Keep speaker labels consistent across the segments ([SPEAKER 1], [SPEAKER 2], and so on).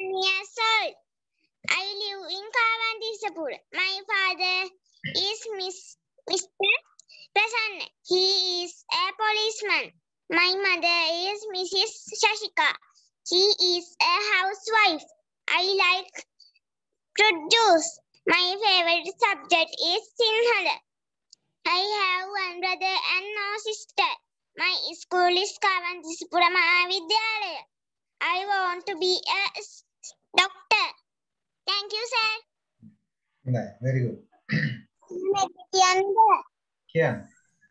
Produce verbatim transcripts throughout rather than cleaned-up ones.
[SPEAKER 1] years old. I live in Kavantisapura. My father is Miss Mister Prasanna. He is a policeman. My mother is Missus Shashika. She is a housewife. I like fruit juice. My favorite subject is Sinhala. I have one brother and no sister. My school is Kavantisapura Mahavidyalaya. I want to be a s- doctor. Thank you, sir.
[SPEAKER 2] Right, very good.
[SPEAKER 1] Yanda.
[SPEAKER 2] Yeah.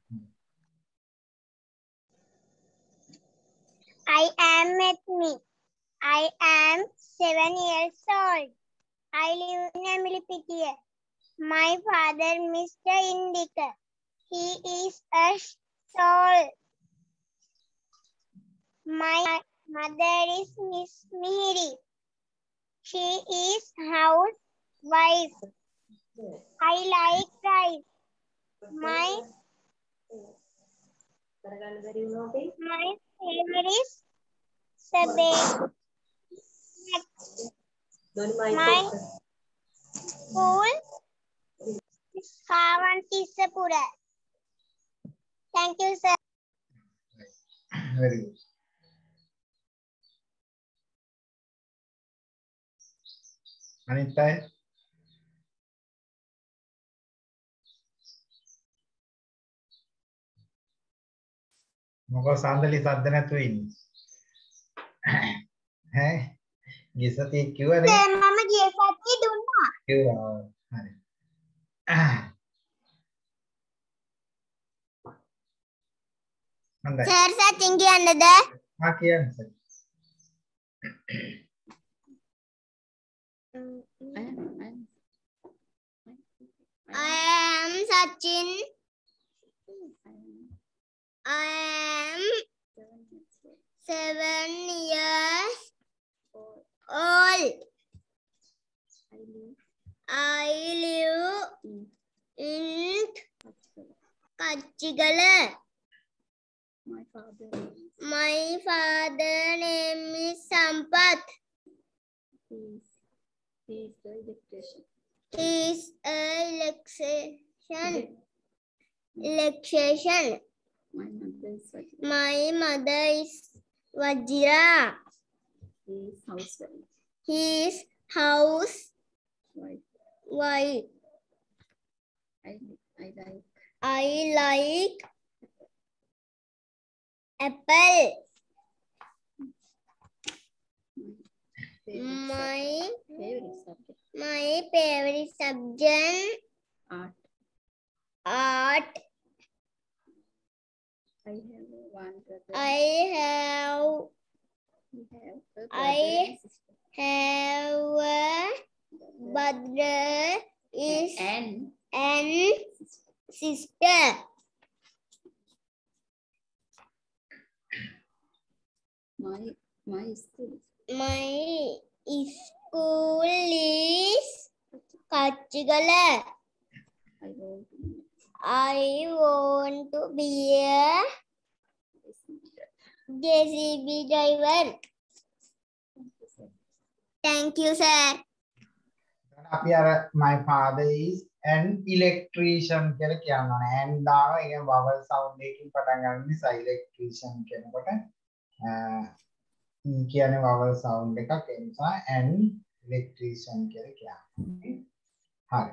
[SPEAKER 1] I am Methmi. I am seven years old. I live in Amilipitiya. My father, Mister Indika. He is a soul. My mother is Miss Mihiri. She is housewife. I like rice. My my favorite is Sabe. My school is Kavantisapura. Thank you, sir.
[SPEAKER 2] Very good. Anita? මොකෝ සාන්දලි සද්ද නැතුව ඉන්නේ. ඈ ගිසතිය කිව්වනේ.
[SPEAKER 1] Sir මම ගිය සතියේ දුන්නා.
[SPEAKER 2] කිව්වා. හරි. හොඳයි.
[SPEAKER 1] සර් සතින් කියන්නද?
[SPEAKER 2] ආ කියන්න sir.
[SPEAKER 1] I am Sachin. I am seven years old. I live in Kachigala.
[SPEAKER 3] My father
[SPEAKER 1] My father name is Sampath.
[SPEAKER 3] is he is the electrician.
[SPEAKER 1] He is a electrician. Electrician.
[SPEAKER 3] My mother is Vajra.
[SPEAKER 1] My mother is Vajra.
[SPEAKER 3] He is housewife.
[SPEAKER 1] He is housewife.
[SPEAKER 3] Wife. I I like
[SPEAKER 1] I like apple.
[SPEAKER 3] my favorite
[SPEAKER 1] My
[SPEAKER 3] subject, favorite subject
[SPEAKER 1] my favorite subject
[SPEAKER 3] art.
[SPEAKER 1] art.
[SPEAKER 3] I have one brother.
[SPEAKER 1] I have
[SPEAKER 3] We have a brother
[SPEAKER 1] I
[SPEAKER 3] and sister.
[SPEAKER 1] have a brother is
[SPEAKER 3] And
[SPEAKER 1] and
[SPEAKER 3] sister.
[SPEAKER 1] sister.
[SPEAKER 3] My my school is
[SPEAKER 1] My school is Kachigala.
[SPEAKER 3] I want to be
[SPEAKER 1] I want to be a J C B driver. Thank you, sir.
[SPEAKER 2] අපි අර my father is an electrician කියලා කියන්න ඕනේ. and දානවා. ඒ කියන්නේ vowel sound එකකින් පටන් ගන්න නිසා electrician කියනකොට e කියන්නේ vowel sound එකක්. ඒ නිසා an electrician කියලා කියනවා. හරි.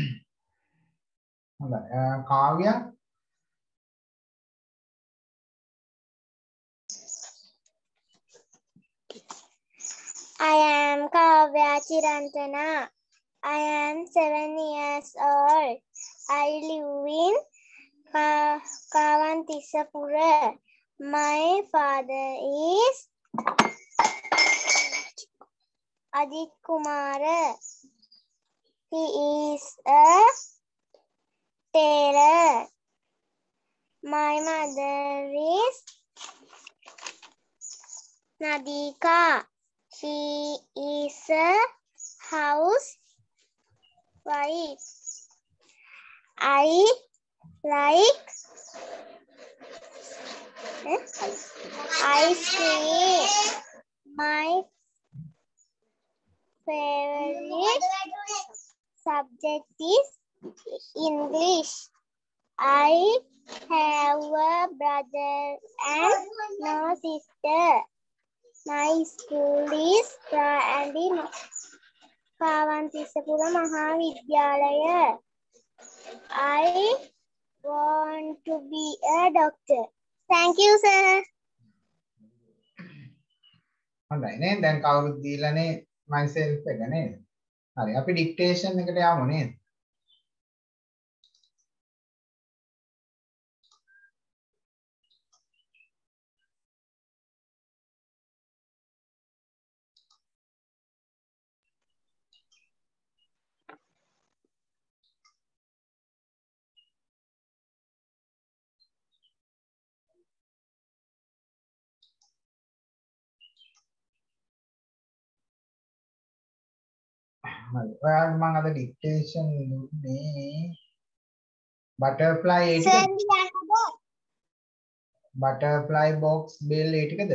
[SPEAKER 2] හොඳයි. කාව්‍ය
[SPEAKER 1] I am Kavya Chirantana. I am seven years old. I live in Ka- Kavantisapura. My father is Ajit Kumar. He is a tailor. My mother is Nadika. She is a housewife. I like eh, ice cream. My favorite subject is English. I have a brother and no sister. My school is Prandi Pawantisapura Mahavidyalaya. I want to be a doctor. Thank you, sir.
[SPEAKER 2] හොඳයි නේ දැන් කවුරුත් දීලානේ myself එක නේද හරි අපි dictation එකට යමු නේද හරි ඔයාලට මම අද dictation දුන්නේ butterfly ඒ
[SPEAKER 1] Sir,
[SPEAKER 2] ටිකද butterfly box bell ඒ ටිකද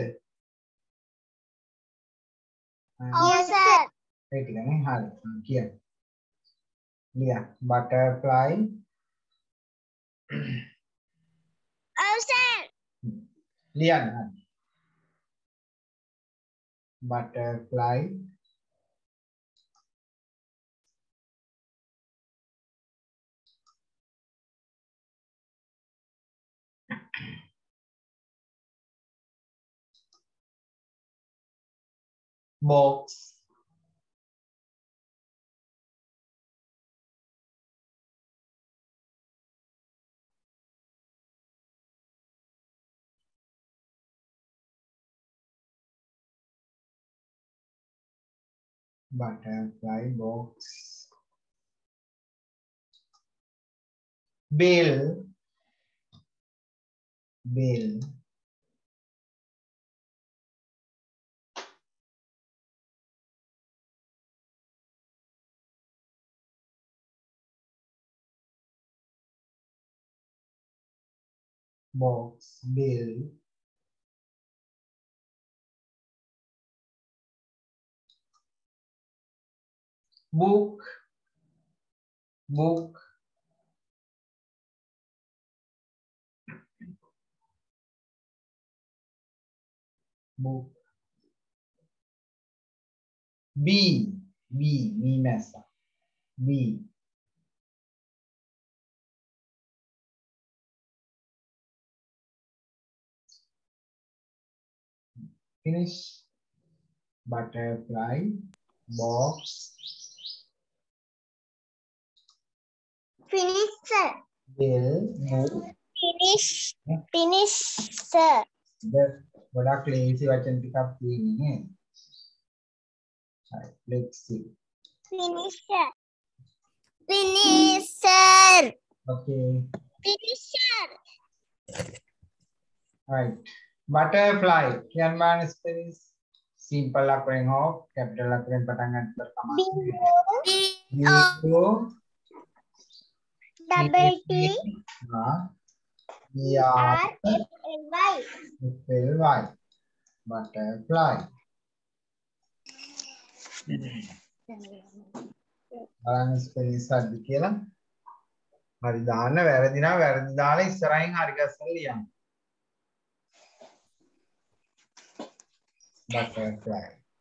[SPEAKER 1] yes, sir.
[SPEAKER 2] ඒ ටිකනේ හරි කියන්න ලියා butterfly
[SPEAKER 1] Oh, sir.
[SPEAKER 2] ලියන්න හරි butterfly box butterfly box bell bell box bell book book book B B B massa B finish butterfly box
[SPEAKER 1] Finish, sir.
[SPEAKER 2] bell book
[SPEAKER 1] Finish. Finish, sir.
[SPEAKER 2] the ගොඩක් ලේසි වචන ටිකක් තියෙන්නේ නේද right let's see
[SPEAKER 1] Finish, sir. Finish, sir.
[SPEAKER 2] okay
[SPEAKER 1] Finish, sir.
[SPEAKER 2] right butterfly කියන්න බෑනේ spelling simple අකුරෙන් හෝ capital අකුරෙන් පටන් ගන්නත් තමයි
[SPEAKER 1] B O double T
[SPEAKER 2] ah
[SPEAKER 1] R F L Y.
[SPEAKER 2] F L Y butterfly බලන්න ස්පෙලිං හරිද කියලා හරි දාන්න වැරදි නම් වැරදි දාලා ඉස්සරහින් හරි ගස්සලා ලියන්න butterfly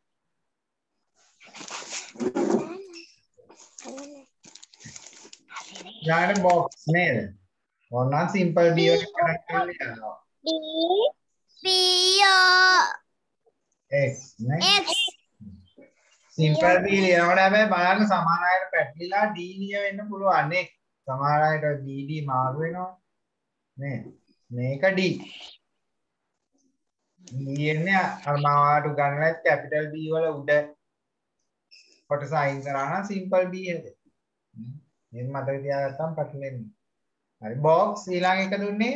[SPEAKER 2] යාන box නේද ඕනනම් simple B වලින් කනෙක්ට් කරලා ලියනවා
[SPEAKER 1] D B O
[SPEAKER 2] X නේ
[SPEAKER 1] X.
[SPEAKER 2] simple B ලියනකොට හැබැයි බලන්න සමහර අයට පැටලිලා D ලිය වෙන්න පුළුවන් නේ සමහර අයට D D මාරු වෙනවා නේ මේක D ලියන්නේ අර මම ඔයාලට උගන්වලා capital B වල උඩ කොටස අයින් කරා නම් simple B හැදේ මේක මතක තියාගත්තම පැටලෙන්නේ හරි box ඊළඟ එක දුන්නේ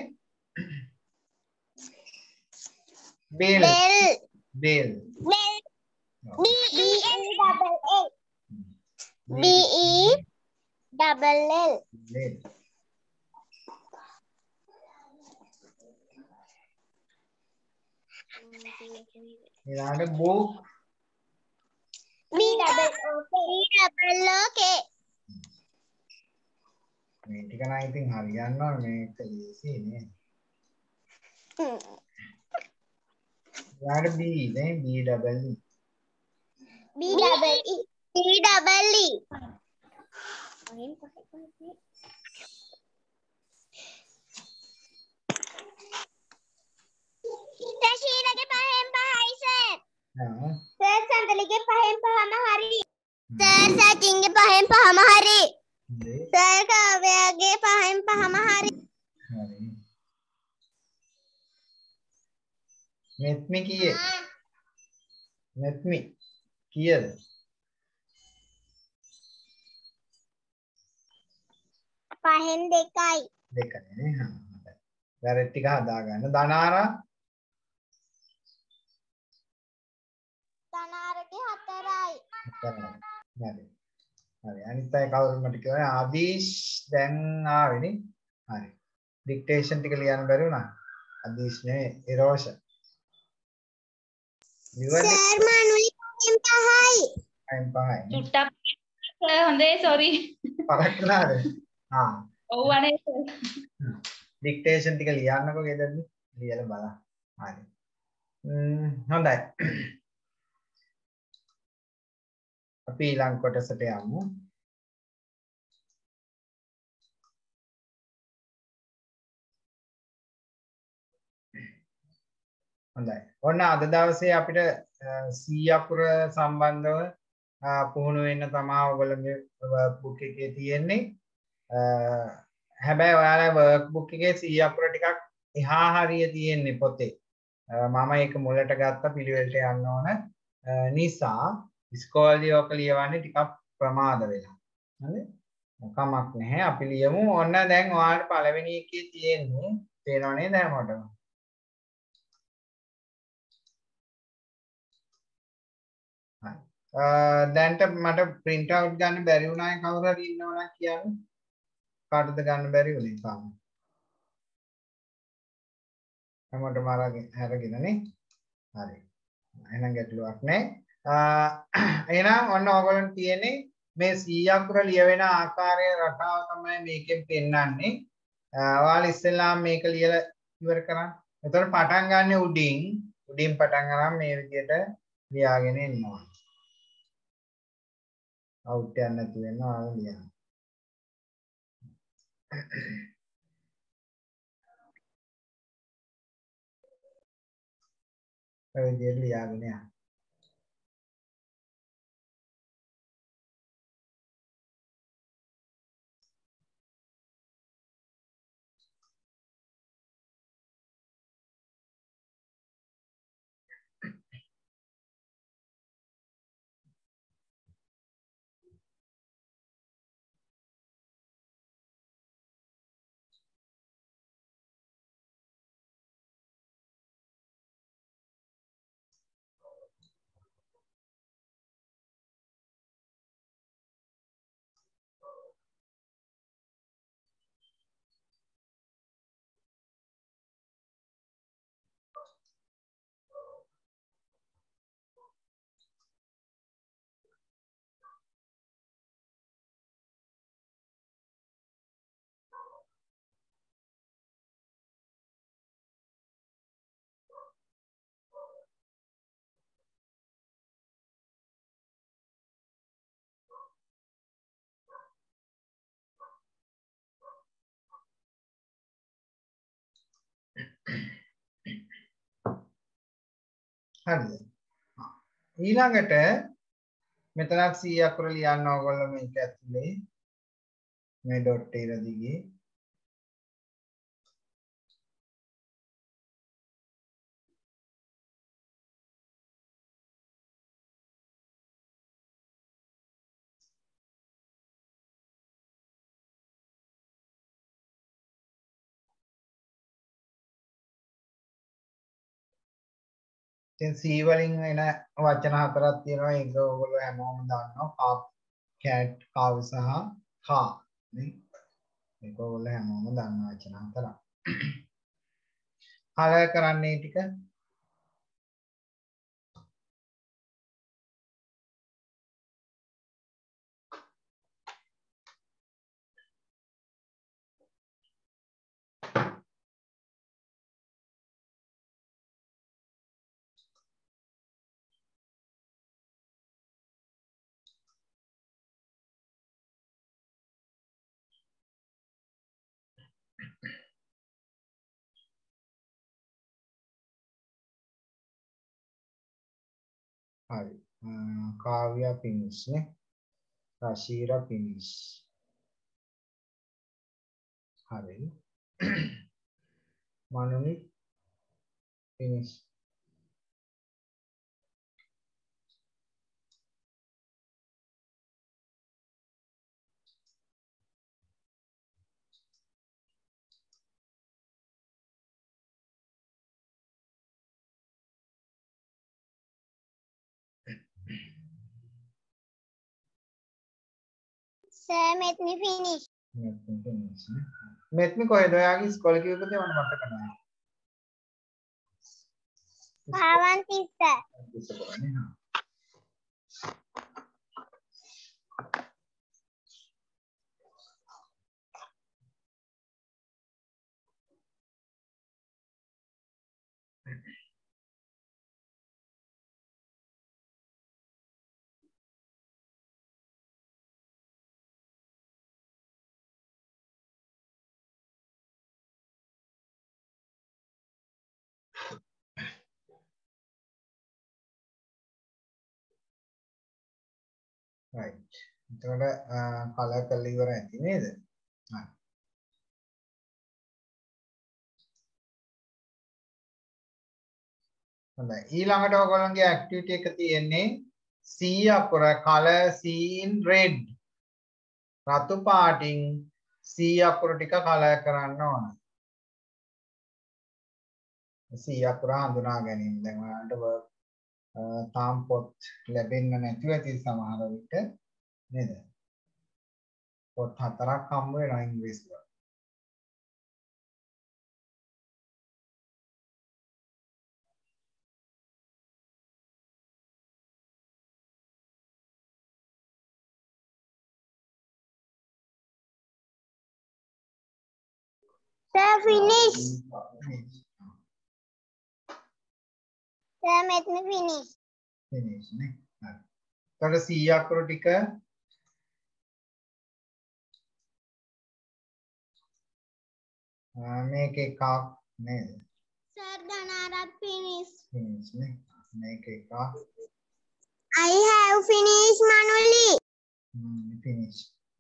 [SPEAKER 2] bell
[SPEAKER 1] Bell.
[SPEAKER 2] bell
[SPEAKER 1] Bell. B E L double L. B E double L.
[SPEAKER 2] bell ඊළඟට book
[SPEAKER 1] B double
[SPEAKER 2] මේ ටික නම් ඉතින් හරියන්න ඕනේ මේක ලේසි නේ. යාට B නේ B double E.
[SPEAKER 1] B double E. B double E. Rashida ke pahen pahai sir.
[SPEAKER 2] हाँ.
[SPEAKER 1] Sir Sandali ke pahen pahama hari. Sir Sachin ke pahen pahama hari. Sir Kavya ke pahen pahama hari.
[SPEAKER 2] හරි. මෙත්මි කීයේ? මෙත්මි කීයද?
[SPEAKER 1] Pahen dekai.
[SPEAKER 2] දෙකනේ. හා. හොඳයි. වැරට් ටික හදා ගන්න. ධනාරා
[SPEAKER 1] Tanara ke hatarai.
[SPEAKER 2] හතරයි. හරි. හරි. අනිත් අය කවුරුත් මට කියවනේ ආදීෂ් දැන් ආවෙනේ. හරි. ඩික්ටේෂන් ටික ලියන්න බැරි වුණා. ආදීෂ් නේ ඉරෝෂ.
[SPEAKER 1] Sir Manuli pahen pahai.
[SPEAKER 2] අයින් පහයි.
[SPEAKER 4] චුට්ටක් හොඳේ සෝරි.
[SPEAKER 2] පරක් වුණාද? ආ.
[SPEAKER 4] ඔව් අනේ
[SPEAKER 2] ඩික්ටේෂන් ටික ලියන්නකෝ ගෙදරදී. ලියලා බලන්න. හරි. ම්ම් හොඳයි. අපි ඊළඟ කොටසට යමු. හොඳයි. ඔන්න අද දවසේ අපිට C අකුර සම්බන්ධව පුහුණු වෙන්න තමයි ඔයගොල්ලෝගේ වර්ක් බුක් එකේ තියෙන්නේ. හැබැයි ඔයාලා වර්ක් බුක් එකේ C අකුර ටිකක් එහා හරිය තියෙන්නේ පොතේ. මම ඒක මුලට ගත්ත පිළිවෙලට යන්න ඕන නිසා ඉස්කෝලේ ඔක ලියවන්නේ ටිකක් ප්‍රමාද වෙලා. හරි? කමක් නැහැ. අපි ලියමු. ඔන්න දැන් ඔයාලට පළවෙනි එකේ තියෙන්නේ තේරෙනව නේද හැමෝටම? දැන්ට මට print out ගන්න බැරි වුණායි කවුරු හරි ඉන්නවනම් කියන්න. කාටද ගන්න බැරි වුනේ තාම? හැමෝටම අරගෙන අරගෙන නේ. හරි. එහෙනම් ගැටලුවක් නැහැ. එහෙනම් ඔන්න ඕගොල්ලන්ට තියෙන්නේ මේ C අකුර ලියවෙන ආකාරයේ රටාව තමයි මේකෙන් පෙන්වන්නේ. ඔයාලා ඉස්සෙල්ලාම මේක ලියලා ඉවර කරන්න. එතකොට පටන් ගන්න උඩින් උඩින් පටන් ගන්න මේ විදිහට ලියාගෙන එන්න ඕන. අවුට් යන්න නැති වෙනවා ආව ලියන්න. ඒ විදිහට ලියාගෙන යන්න. හරිද? ඊළඟට මෙතනත් C අකුර ලියන්න ඕගොල්ලෝ මේක ඇතුලේ මේ ඩොට් එක දිගේ දැන් C වලින් එන වචන හතරක් තියෙනවා. ඒක ඔයගොල්ලෝ හැමෝම දන්නවා. pup, cat, cow සහ car නේ. මේක ඔයගොල්ලෝ හැමෝම දන්න වචන හතරක්. කලර් කරන්නේ ටික හරි. කාව්‍යා finish නේ. රශීරා finish. හරි. මනුනි finish.
[SPEAKER 1] Sir, let me finish.
[SPEAKER 2] මෙත්මි finish නේ. මෙත්මි කොහෙද ඔයාගේ ඉස්කෝලේ කිව්වද මම මතක නැහැ.
[SPEAKER 1] Pavantissa.
[SPEAKER 2] ඉස්කෝලේ නේ. right. එතකොට කලර් කරලා ඉවර ඇති නේද? හරි. හොඳයි. ඊළඟට ඔයගොල්ලන්ගේ ඇක්ටිවිටි එක තියෙන්නේ C අකුර color C in red. රතු පාටින් C අකුර ටික කලර් කරන්න ඕන. C අකුර හඳුනා ගැනීම. දැන් ඔයාලට තාම් පොත් ලැබෙන්න නැතුව ඇති සමහර විට නේද? පොත් හතරක් හම්බ වෙනවා ඉංග්‍රීසි වල.
[SPEAKER 1] Sir, finish. Sir, let me finish.
[SPEAKER 2] finish නේ. හරි. එතකොට C අකුර ටික මේක එකක් නේද?
[SPEAKER 1] Sir, Danara, finish.
[SPEAKER 2] finish නේ. මේක එකක්.
[SPEAKER 1] I have finished, Manoli.
[SPEAKER 2] Hmm, finish.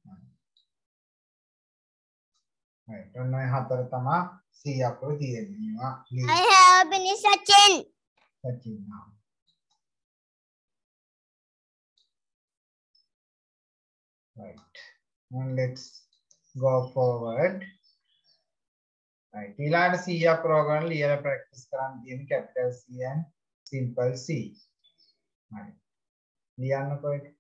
[SPEAKER 2] right. ඔන්න ඔය හතර තමයි C අකුර තියෙන්නේ.
[SPEAKER 1] I have finished, Sachin.
[SPEAKER 2] Sachin. Right. Now let's go forward. Right. ඊළඟට C අකුර ගන්න ලියලා practice කරන්න තියෙන capital C and simple C. හරි. ලියන්නකෝ ඒක.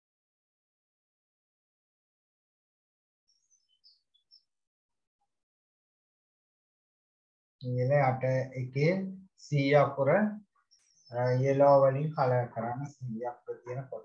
[SPEAKER 2] ඊළඟ අට එකේ C අකුර yellow වලින් color කරන්න C අකුර තියෙන කොට.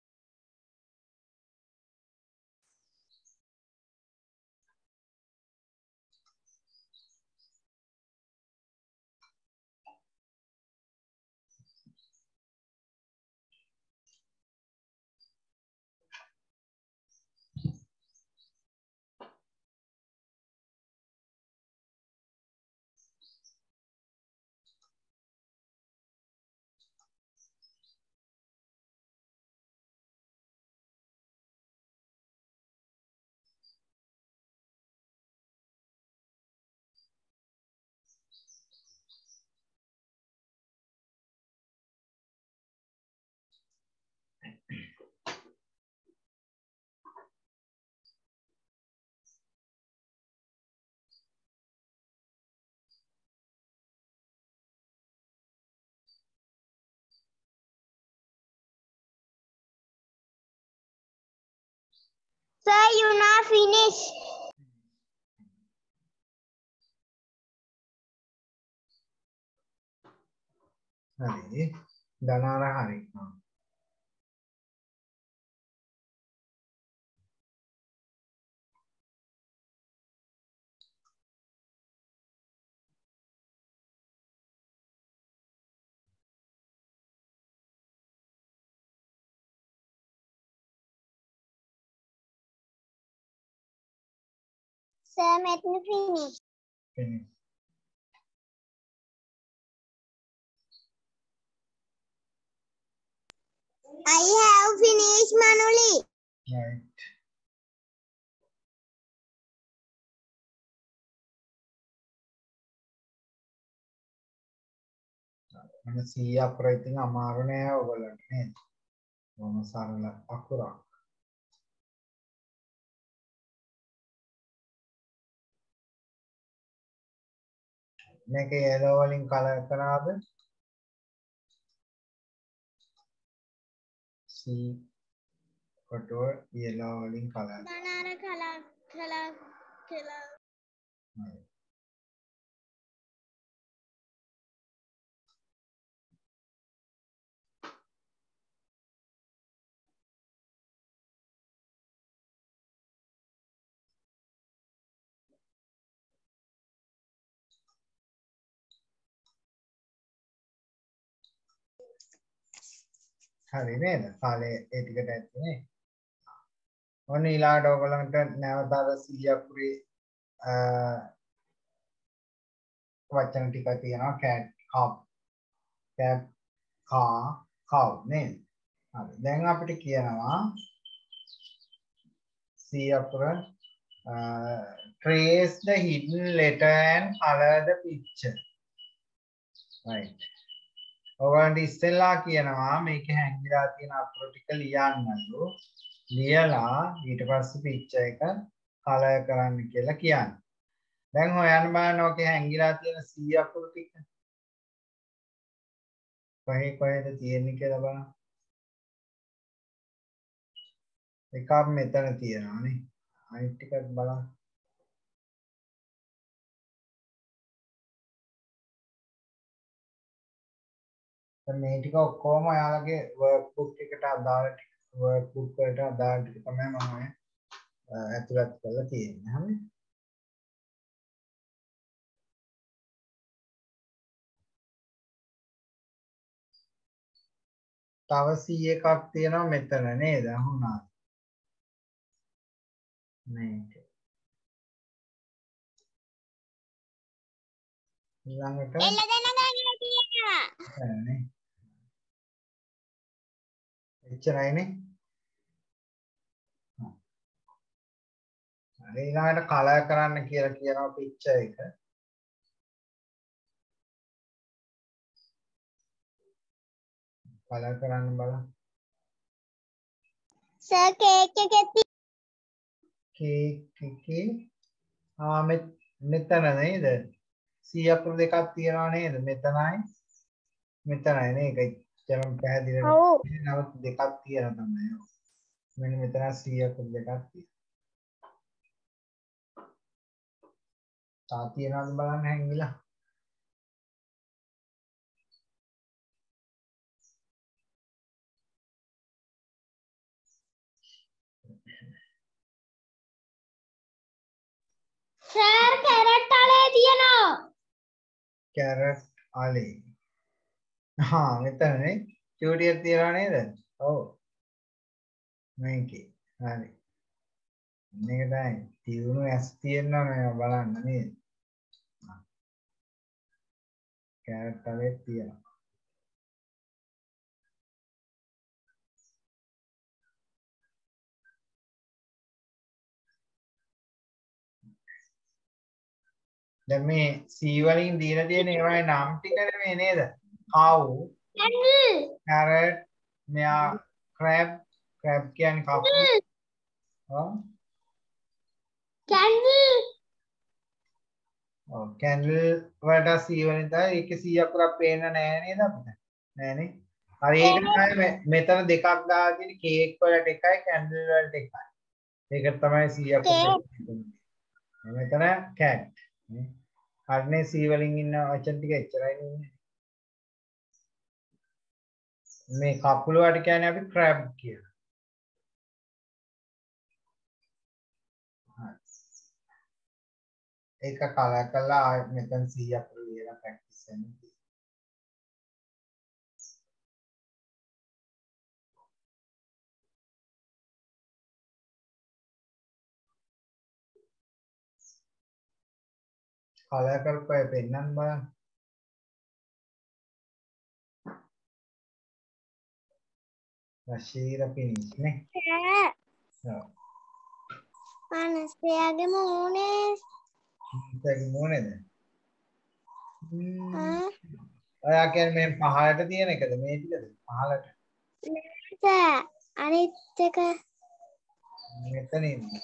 [SPEAKER 1] Sir, you not finished.
[SPEAKER 2] හරි. දනාර හරි.
[SPEAKER 1] Sir, let me finish.
[SPEAKER 2] finish.
[SPEAKER 1] finish, Manuli.
[SPEAKER 2] Right. මම C අකුර ඉතින් අමාරු නෑ ඔයගොල්ලන්ට නේද? මොන සරල අකුරක්. මේක yellow වලින් කලර් කරාද? C කොටුව yellow වලින් colour.
[SPEAKER 1] Banana color, color, color.
[SPEAKER 2] හරි නේද? කාලේ ඒ ටිකට ඇත්තනේ. ඔන්න ඊළාට ඔයගොල්ලන්ට නැවත අර C අකුරේ වචන ටික තියෙනවා cat, cup, cat, car, cow නේද? හරි. දැන් අපිට කියනවා C අකුර trace the hidden letter and color the picture. Right. ඔයගොල්ලන්ට ඉස්සෙල්ලා කියනවා මේක හැංගිලා තියෙන අකුරු ටික ලියන්නලු. ලියලා ඊට පස්සේ පික්චර් එක කලර් කරන්න කියලා කියන්නේ. දැන් හොයන්න බලන්න ඔකේ හැංගිලා තියෙන C අකුරු ටික. කොහේ කොහෙද තියෙන්නේ කියලා බලන්න. එකක් මෙතන තියෙනවා නේ. අනිත් ටිකත් බලන්න. දැන් මේ ටික ඔක්කොම ඔයාලගේ workbook එකට අදාළ ටික workbook වලට අදාළ ටික තමයි මම ඇතුළත් කරලා තියෙන්නේ. හරි. තව C එකක් තියෙනවා මෙතන නේද? අහුණා. මේක. ඊළඟට
[SPEAKER 1] එළ දෙන ගන්න තියෙනවා.
[SPEAKER 2] නේ. එච්චරයිනේ. හරි ඊළඟට කලර් කරන්න කියලා කියනවා පික්චර් එක. කලර් කරන්න බලන්න.
[SPEAKER 1] සර් කේක් එකේ
[SPEAKER 2] කේක් එකේ ආ මෙතන නේද? C අකුරු දෙකක් තියෙනවා නේද? මෙතනයි මෙතනයි නේ. ඒක එච්චරම පැහැදිලි
[SPEAKER 1] ඔව්.
[SPEAKER 2] නමුත් දෙකක් තියෙනවා තමයි. මෙන්න මෙතන C අකුරු දෙකක් තියෙනවා. තා තියනවාද බලන්න හැංගිලා.
[SPEAKER 1] සර් කැරට් අලේ තියෙනවා.
[SPEAKER 2] කැරට් අලේ. හා මෙතනනේ චූටියක් තියනවා නේද? ඔව්. මේකේ. හරි. මේක තමයි තියුණු ඇස් තියෙනවා මේ බලන්න නේද? කැරට් අලේ තියෙනවා. දැන් මේ C වලින් දීලා තියෙන ඒවායේ නම් ටික නෙමෙයි නේද? cow,
[SPEAKER 1] candle.
[SPEAKER 2] carrot, මෙයා crab, crab කියන්නේ කපුටි. ඔව්.
[SPEAKER 1] කැන්ඩල්.
[SPEAKER 2] ඔව් candle වලට C වලින් තමයි ඒකේ C අකුරක් පේන්න නෑ නේද අපිට? නෑනේ. හරි ඒක තමයි මෙතන දෙකක් දාලා තියෙන කේක් වලට එකයි candle වලට එකයි. ඒක තමයි C අකුර. මෙතන cat. හරිනේ C වලින් ඉන්න වචන ටික එච්චරයි නේ. මේ කකුල වලට කියන්නේ අපි crab කියලා. ඒක කලර් කරලා ආයෙත් මෙතන C අකුර ලියලා ප්‍රැක්ටිස් කරන්න. කලර් කරපුවා පෙන්නන්න බලන්න. Rashira finish නේ. ඔව්.
[SPEAKER 1] අනස්තයාගේ මූනේ
[SPEAKER 2] ඉතින් මොනේද? ඔයා කියන්නේ මේ පහලට තියෙන එකද මේ ටිකද? පහලට.
[SPEAKER 1] නෑ අනිත් එක
[SPEAKER 2] මෙතන ඉන්නේ.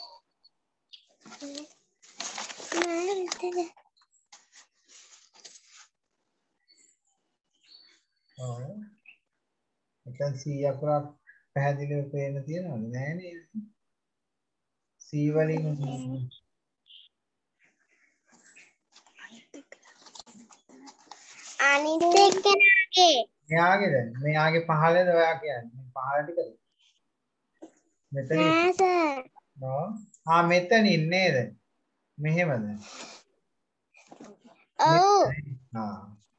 [SPEAKER 1] නෑ මෙතන.
[SPEAKER 2] ඔව්. එතන C අකුරක් පැහැදිලිව පේන්න තියෙනවද? නෑ නේද? C වලින්
[SPEAKER 1] අනිත් එක්කෙනාගේ
[SPEAKER 2] මෙයාගේද? මෙයාගේ පහලද ඔයා කියන්නේ? පහල ටිකද? මෙතන
[SPEAKER 1] නෑ සර්.
[SPEAKER 2] නෝ. ආ මෙතනින් නේද? මෙහෙමද?
[SPEAKER 1] ඔව්.
[SPEAKER 2] ආ.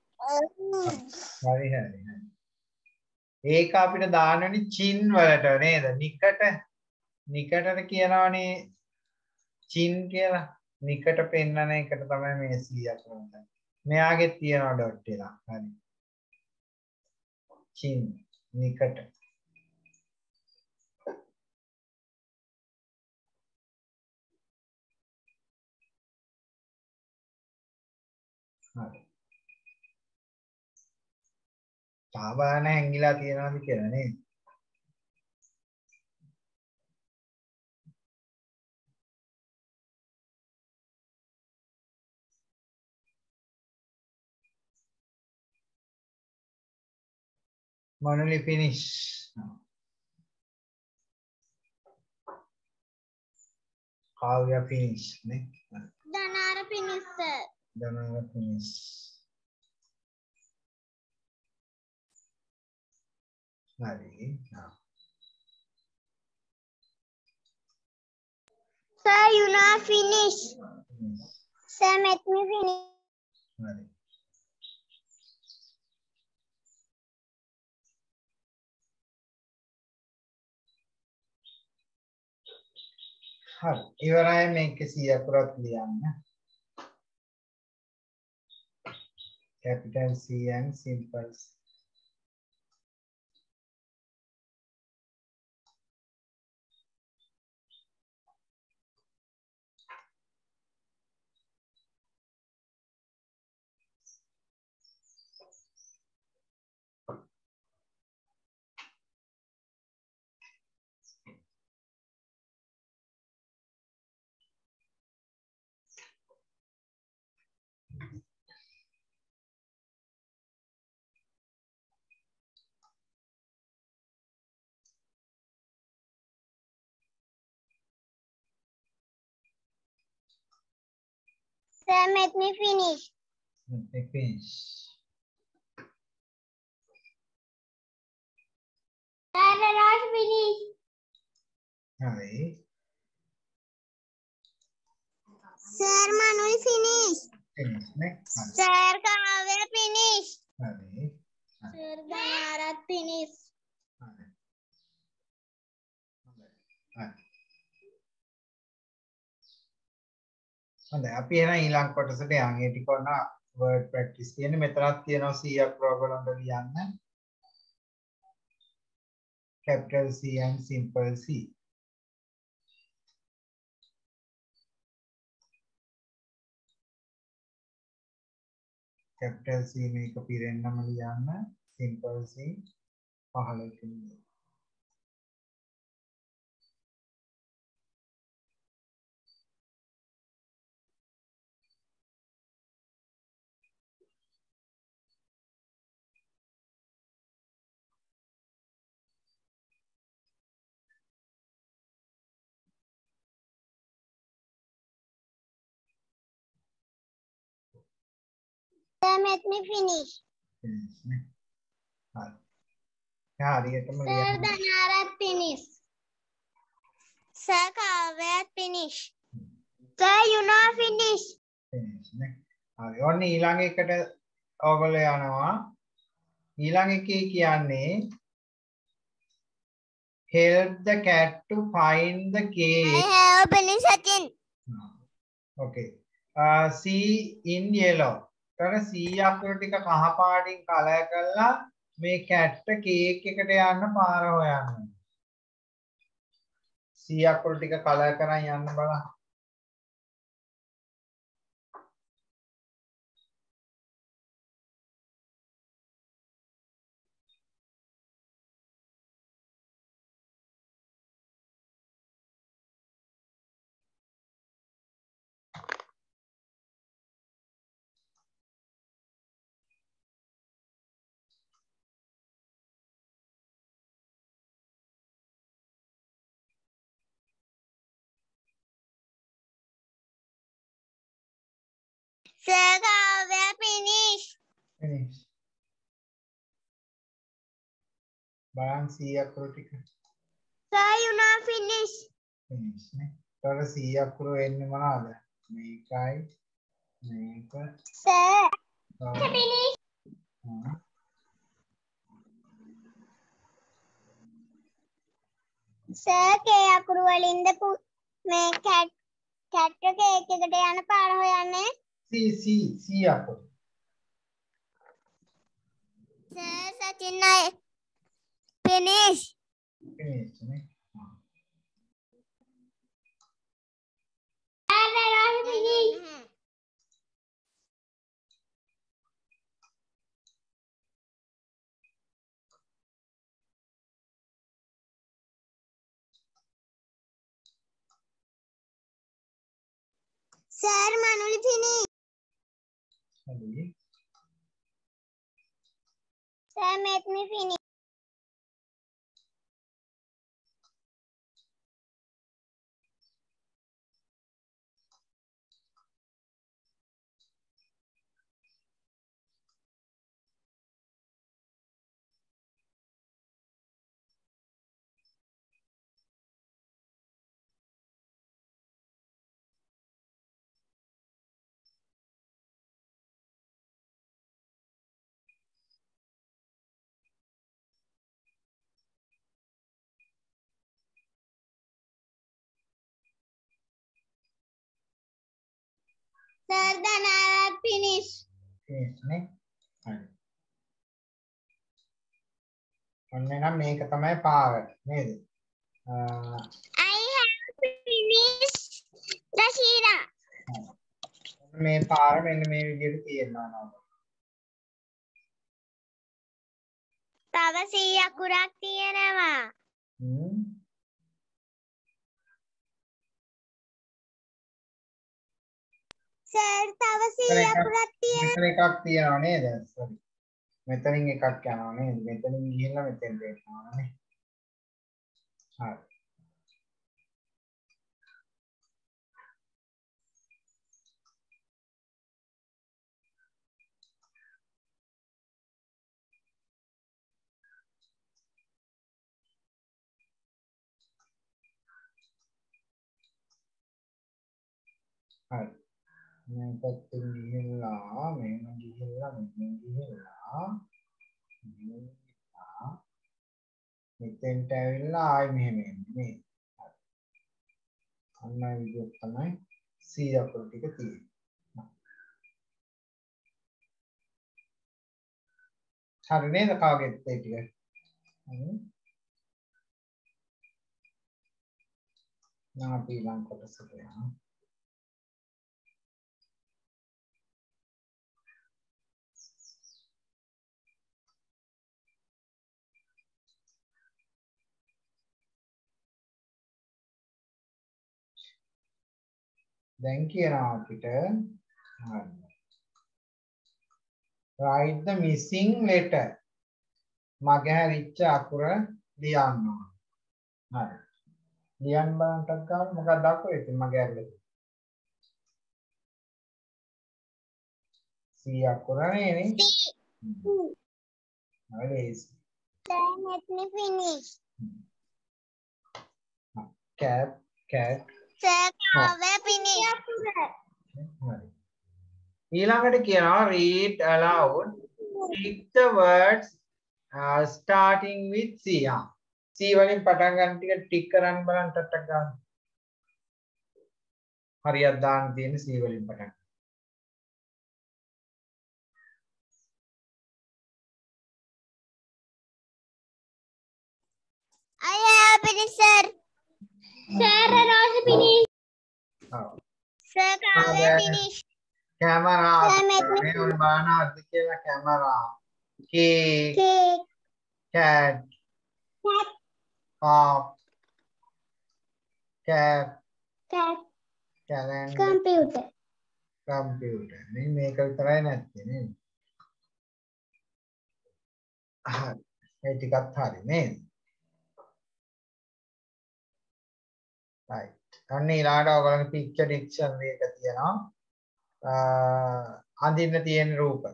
[SPEAKER 2] හරි හරි. ඒක අපිට දාන්නනේ චින් වලට නේද? නිකට නිකටට කියනවනේ චින් කියලා. නිකට පෙන්නන එකට තමයි මේ C අකුර. මෙයාගේ තියෙනවා ඩොට් එක. හරි. චින් නිකට. හරි. තාබාන හැංගිලා තියෙනවද කියලා නේද? Monthly finish. Kavya finish. Ne?
[SPEAKER 1] දනාර finish sir.
[SPEAKER 2] Danara finish. Hari.
[SPEAKER 1] Sir, you not finish. Sir, let me finish.
[SPEAKER 2] Hari. හරි ඉවරයි මේක C අකුරත් ලියන්න capital C and simple C.
[SPEAKER 1] Sir, let me finish.
[SPEAKER 2] Let me finish.
[SPEAKER 1] Sir, the not finish.
[SPEAKER 2] Hari.
[SPEAKER 1] Sir, Manul finish.
[SPEAKER 2] Finish next.
[SPEAKER 1] Sir, Kavya finish.
[SPEAKER 2] Hari.
[SPEAKER 1] Sir, Danara finish.
[SPEAKER 2] Hari. Hari. හොඳයි අපි එහෙනම් ඊළඟ කොටසට යන් ඒ ටික ඔන්න word practice තියෙන්නේ මෙතනක් තියෙනවා C අකුර ඔයගොල්ලන්ට ලියන්න capital C and simple C capital C මේක පිරෙන්නම ලියන්න simple C පහළකින්
[SPEAKER 1] Sir, let me finish.
[SPEAKER 2] finish නේ හරි එහා හරියටම
[SPEAKER 1] Sir,
[SPEAKER 2] ලියන්න
[SPEAKER 1] Danara finish. Sir, Kavya finish. Sir, you not finish.
[SPEAKER 2] finish නේ හරි ඔන්න ඊළඟ එකට ඔයගොල්ලෝ යනවා ඊළඟ එකේ කියන්නේ help the cat to find the
[SPEAKER 1] I
[SPEAKER 2] cake.
[SPEAKER 1] have finished again.
[SPEAKER 2] Okay. Uh, C in yellow. තර C අකුර ටික කහ පාටින් කලර් කරලා මේ කැට්ට කේක් එකට යන්න පාර හොයන්න. C අකුරු ටික කලර් කරන් යන්න බලන්න.
[SPEAKER 1] Sir, Kavya finish.
[SPEAKER 2] Finish. බලන්න C අකුරු ටික.
[SPEAKER 1] Sir, you not finish.
[SPEAKER 2] Finish නේ. ඊට C අකුරු එන්නේ මොනවද? මේකයි මේක.
[SPEAKER 1] Sir,
[SPEAKER 2] ආ.
[SPEAKER 1] finish.
[SPEAKER 2] ආ.
[SPEAKER 1] Sir, K අකුරු වලින්ද මේ cat cat එක cake එකට යන පාර හොයන්නේ.
[SPEAKER 2] C C C අකුරු.
[SPEAKER 1] Sir, Sachin I finish.
[SPEAKER 2] Finish නේ. ආ.
[SPEAKER 1] Sir, I finish. Sir, Manuli finish.
[SPEAKER 2] හරි.
[SPEAKER 1] Sir, make me finish. Sir, then I will finish.
[SPEAKER 2] Finish නේ. හරි. ඔන්න නම් මේක තමයි පාර නේද? ආ
[SPEAKER 1] I have finished the Shira.
[SPEAKER 2] මේ පාර මෙන්න මේ විදිහට තියෙනවා නේද?
[SPEAKER 1] තව C අකුරක් තියෙනවා.
[SPEAKER 2] හ්ම්.
[SPEAKER 1] Sir, තව C අකුරක් තියෙනවා.
[SPEAKER 2] මෙතන එකක් තියෙනවා නේද? sorry. මෙතනින් එකක් යනවා නේද? මෙතනින් ගිහිල්ලා මෙතෙන්ට එනවා නේ. හරි. හරි. මේ පැත්තෙන් ගිහිල්ලා මෙහෙම ගිහිල්ලා මෙහෙම ගිහිල්ලා ගිහිල්ලා මෙතෙන්ට ඇවිල්ලා ආයි මෙහෙම එන්නේ නේ. හරි. අන්න ඒ විදිහට තමයි C අකුරු ටික තියෙන්නේ. හරි නේද කාගෙත් ඒ ටික? හරි. නාපි ඊළඟ කොටසට යනවා. දැන් කියනවා අපිට හරි. write the missing letter. මගහැරිච්ච අකුර ලියන්න ඕන. හරි. ලියන්න බලන්න ගන්න මොකක්ද අකුර ඉතින් මගහැරලා. C අකුර නේ.
[SPEAKER 1] C.
[SPEAKER 2] හරි.
[SPEAKER 1] Sir, let me finish.
[SPEAKER 2] cat cat.
[SPEAKER 1] Sir, Kavya finish.
[SPEAKER 2] හරි. ඊළඟට කියනවා read aloud. Pick the words uh, starting with C. ආ. C වලින් පටන් ගන්න ටික ටික් කරන්න බලන්න ටටක් ගන්න. හරියට දාන්න තියෙන C වලින් පටන්.
[SPEAKER 1] finish, sir. Sir, Rosa finish.
[SPEAKER 2] ඔව්.
[SPEAKER 1] Sir, Kavya
[SPEAKER 2] Kavya.
[SPEAKER 1] finish.
[SPEAKER 2] Camera
[SPEAKER 1] Sir, make me
[SPEAKER 2] මේ උන් බලන අර්ථ කියලා camera cake
[SPEAKER 1] cake.
[SPEAKER 2] cat
[SPEAKER 1] Cat.
[SPEAKER 2] cop cat
[SPEAKER 1] Cat.
[SPEAKER 2] calendar
[SPEAKER 1] Computer.
[SPEAKER 2] computer මේ මේක විතරයි නැත්තේ නේද හරි මේ ටිකත් හරි නේද right අන්න ඊළාට ඔයගොල්ලන්ගේ picture dictionary එක තියෙනවා අඳින්න තියෙන රූප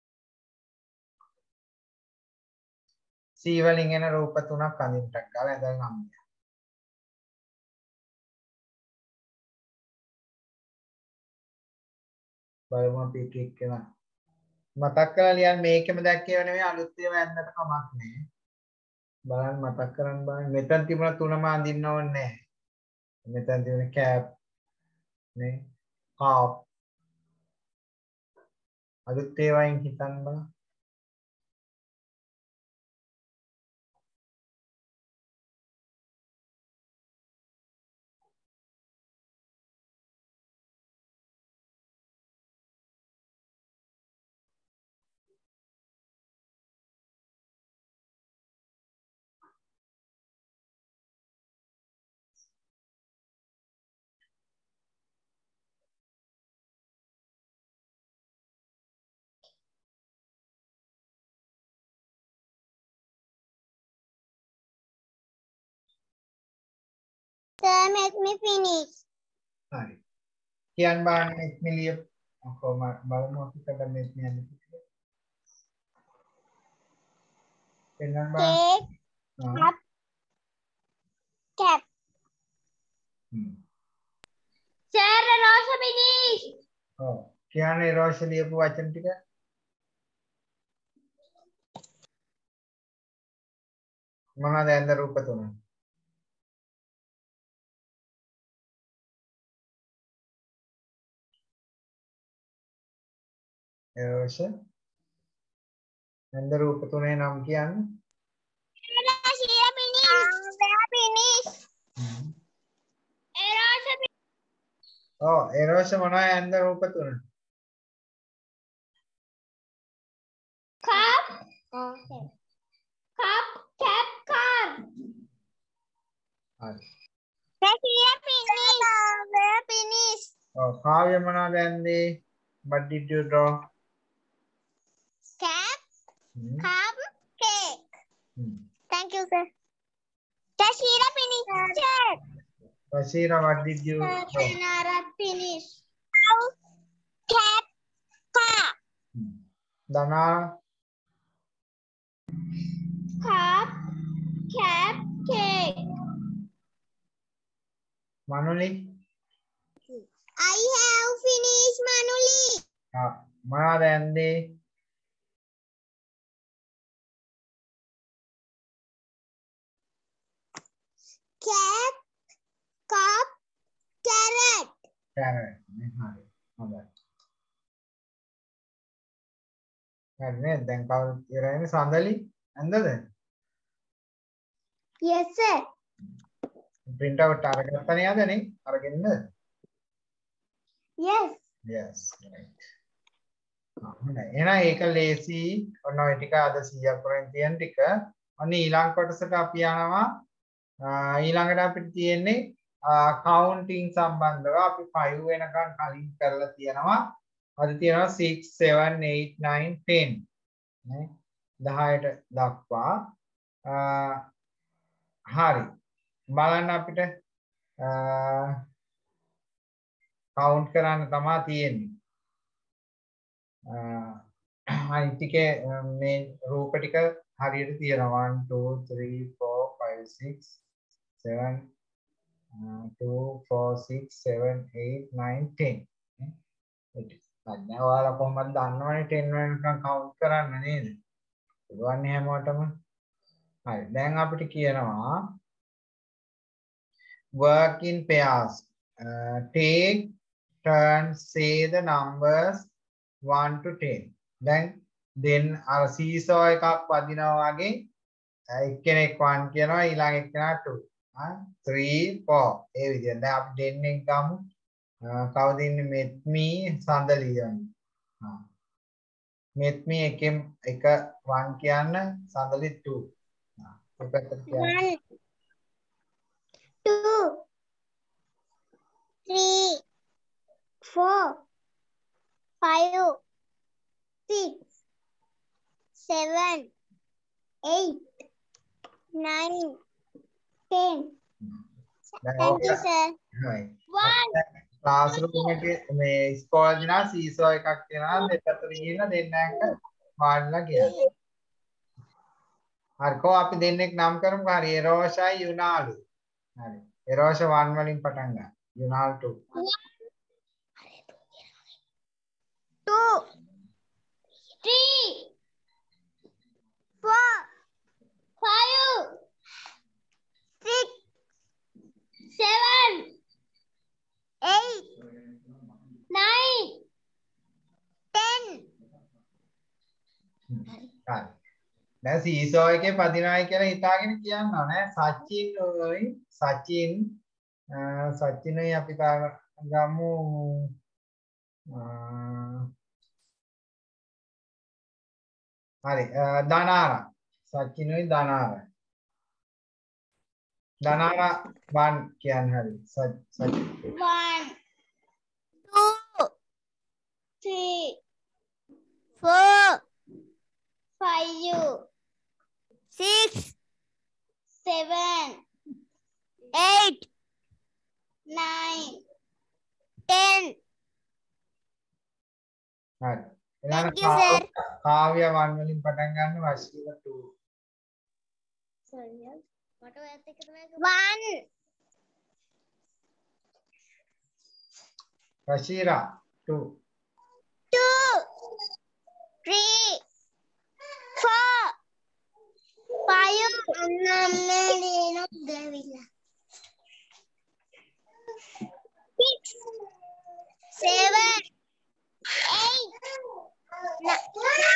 [SPEAKER 2] C වලින් එන රූප තුනක් අඳින්නට ගාලා දැන් නම් බලමු අපි එක එක කරලා මතක් කරලා ලියන්න මේකෙම දැක්කේව නෙමෙයි අලුත් ඒවා යන්නට කමක් නැහැ බලන්න මතක් කරන් බලන්න මෙතන තිබුණ තුනම අඳින්න ඕනේ නැහැ මෙතන තියෙන කැප් නේ කප් අලුත් ඒවායින් හිතන්න බලන්න
[SPEAKER 1] Sir, make me finish.
[SPEAKER 2] හරි කියන්න බලන්න එක් මිලිය කොහොම බලමු අපි කඩ මේ කියන්නේ පෙන්නන්න බලන්න
[SPEAKER 1] Cake.
[SPEAKER 2] ආ.
[SPEAKER 1] Cup. Cap.
[SPEAKER 2] හ්ම්
[SPEAKER 1] Sir, Rosa finish.
[SPEAKER 2] ඔව් කියන්නේ රෝෂ ලියපු වචන ටික මොනවද ඇඳ රූප තුන රෝෂ ඇඳ රූප තුනේ නම් කියන්නේ
[SPEAKER 1] Rosa finish. Kavya finish. Rosa finish.
[SPEAKER 2] ඔව් ඒ රෝෂ මොනවද ඇඳ රූප තුන
[SPEAKER 1] Cup. Okay. Cup. Cap. Car.
[SPEAKER 2] හරි
[SPEAKER 1] Rosa finish. Kavya finish.
[SPEAKER 2] ඔව් කාව්‍ය මොනවද ඇඳේ what did you draw
[SPEAKER 1] Cap.
[SPEAKER 2] Hmm.
[SPEAKER 1] Cup. Cake.
[SPEAKER 2] Hmm.
[SPEAKER 1] Thank you, sir. Tashira finish. Check.
[SPEAKER 2] Bashira, what did you draw
[SPEAKER 1] Nara finish. House. Cap. Car.
[SPEAKER 2] Hmm. Dana
[SPEAKER 1] Cup. Cap. Cake.
[SPEAKER 2] Manuli
[SPEAKER 1] I have finished, Manuli.
[SPEAKER 2] ah මොනවද ඇඳේ
[SPEAKER 1] Cap. Cup. Carrot.
[SPEAKER 2] carrot නේ හරි හොඳයි හරි නේද දැන් කවුරුත් ඉවරයිනේ සඳලි ඇඳද
[SPEAKER 1] Yes, sir.
[SPEAKER 2] print out අරගත්තනේ යදනේ අරගෙනද
[SPEAKER 1] Yes.
[SPEAKER 2] yes right හොඳයි එහෙනම් ඒක ලේසි ඔන්න ඔය ටික අද සීයක් වරෙන් තියෙන ටික ඔන්න ඊළඟ කොටසට අපි යනවා ඊළඟට අපිට තියෙන්නේ කවුන්ටිං සම්බන්ධව අපි five වෙනකන් කලින් කරලා තියෙනවා අද තියෙනවා six seven eight nine ten නේ දහයට දක්වා හරි බලන්න අපිට කවුන්ට් කරන්න තමයි තියෙන්නේ අනිත් ටිකේ මේ රූප ටික හරියට තියෙනවා one two three four five six seven two four six seven eight nine ten අන්න ඔයාලා කොහොමද දන්නවනේ ten වෙනකන් කවුන්ට් කරන්න නේද පුළුවන් හැමෝටම හරි දැන් අපිට කියනවා work in pairs uh, take turns say the numbers one to ten දැන් then අර seesaw එකක් වදිනවා වගේ එක්කෙනෙක් one කියනවා ඊළඟ එක්කෙනා two ආ three four ඒ විදිහට දැන් අපි දෙන්නෙක් ගමු කවුද ඉන්නේ මෙත්මි සඳලියන් ආ මෙත්මි එකෙන් එක one කියන්න සඳලි two ආ ඒ පැත්තට කියන්න
[SPEAKER 1] one two three four five six seven eight nine ten thank you sir one
[SPEAKER 2] classroom එකේ මේ ඉස්කෝලේ දිනා සීසෝ එකක් තියෙනවා දෙපැත්තට ගිහිල්ලා දෙන්නෙක් වාඩිලා කියන්න. හරි කො අපි දෙන්නෙක් නම් කරමුකෝ හරි එරෝෂයි යුනාලු. හරි. එරෝෂ one වලින් පටන් ගන්න. යුනාල් two.
[SPEAKER 1] two three four five six seven eight nine ten
[SPEAKER 2] හරි. දැන් සීසෝ එකේ පදිනවයි කියලා හිතාගෙන කියන්න ඕනේ. සචින් ඔයි සචින් සචින්යි අපි ගමු හරි දනාරා සචින්යි දනාරා දනාරා one කියන්න හරි සචින්
[SPEAKER 1] one two three four five six seven eight nine ten
[SPEAKER 2] හරි
[SPEAKER 1] Thank you, sir.
[SPEAKER 2] කාව්‍ය one වලින් පටන් ගන්න වශීල two
[SPEAKER 1] one
[SPEAKER 2] වශීලා two
[SPEAKER 1] two three four five six seven eight nine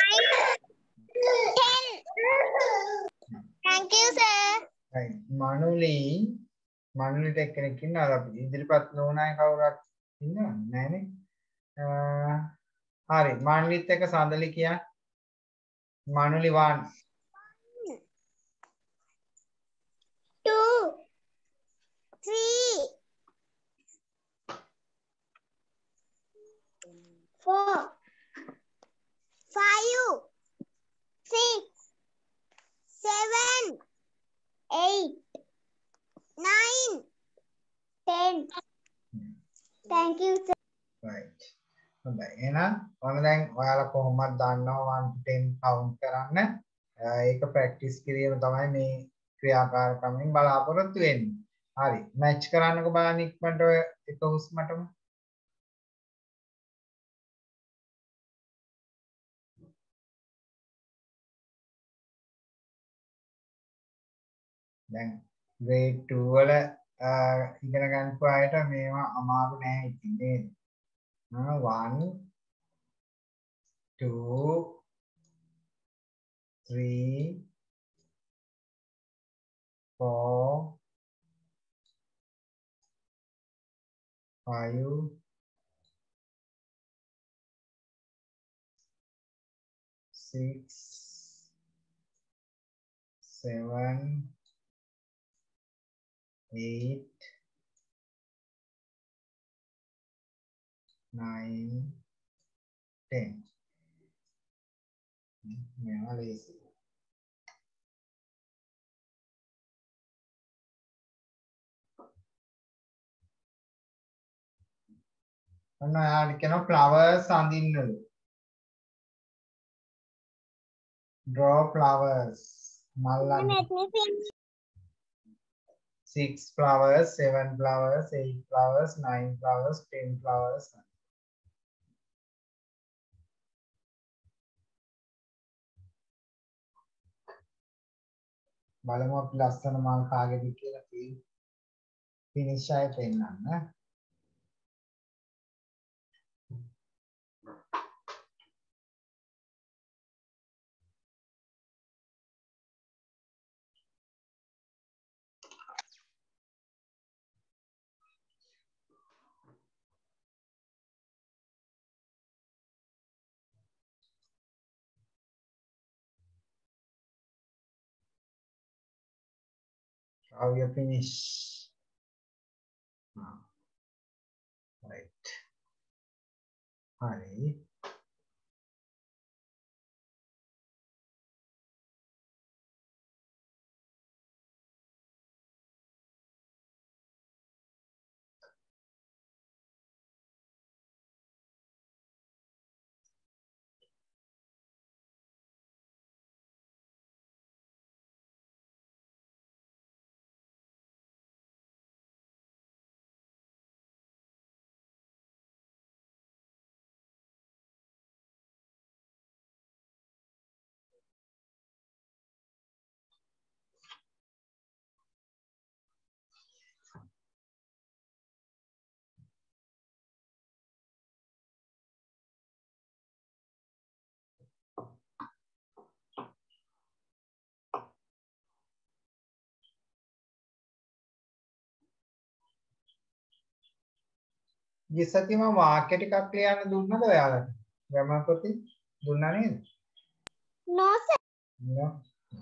[SPEAKER 1] ten thank you sir
[SPEAKER 2] right මනුලි මනුලිට එක්කෙනෙක් ඉන්නවා අපි ඉදිරිපත් නොවුනායි කවුරුත් ඉන්නවද නැහනේ හරි මනුලිත් එක්ක සඳලි කියන්න මනුලි one
[SPEAKER 1] two three four five six seven eight nine ten thank you sir
[SPEAKER 2] right හොඳයි එහෙනම් ඔන්න දැන් ඔයාලා කොහොමද දන්නවා one to ten count කරන්න ඒක ප්‍රැක්ටිස් කිරීම තමයි මේ ක්‍රියාකාරකමෙන් බලාපොරොත්තු වෙන්නේ හරි මැච් කරන්නකෝ බලන්න ඉක්මනට ඔය එක හුස්මටම දැන් grade two වල ඉගෙන ගන්නපු අයට මේවා අමාරු නෑ ඉතින් නේද one two three four five six seven eight nine ten මේවා ලේසි ඔන්න ඔයාලට කියනවා flowers අඳින්නලු draw flowers මල් අඳින්න six flowers, seven flowers, eight flowers, nine flowers, ten flowers. බලමු අපි ලස්සන මල් කාගේද කියලා ෆිනිෂ් ආයෙ පෙන්නන්න. How you finish? Ah, right. Honey. ගිස්සති මම වාක්‍ය ටිකක් ලියන්න දුන්නද ඔයාලට? ග්‍රැමර් පොතේ දුන්නා නේද?
[SPEAKER 1] No sir.
[SPEAKER 2] No.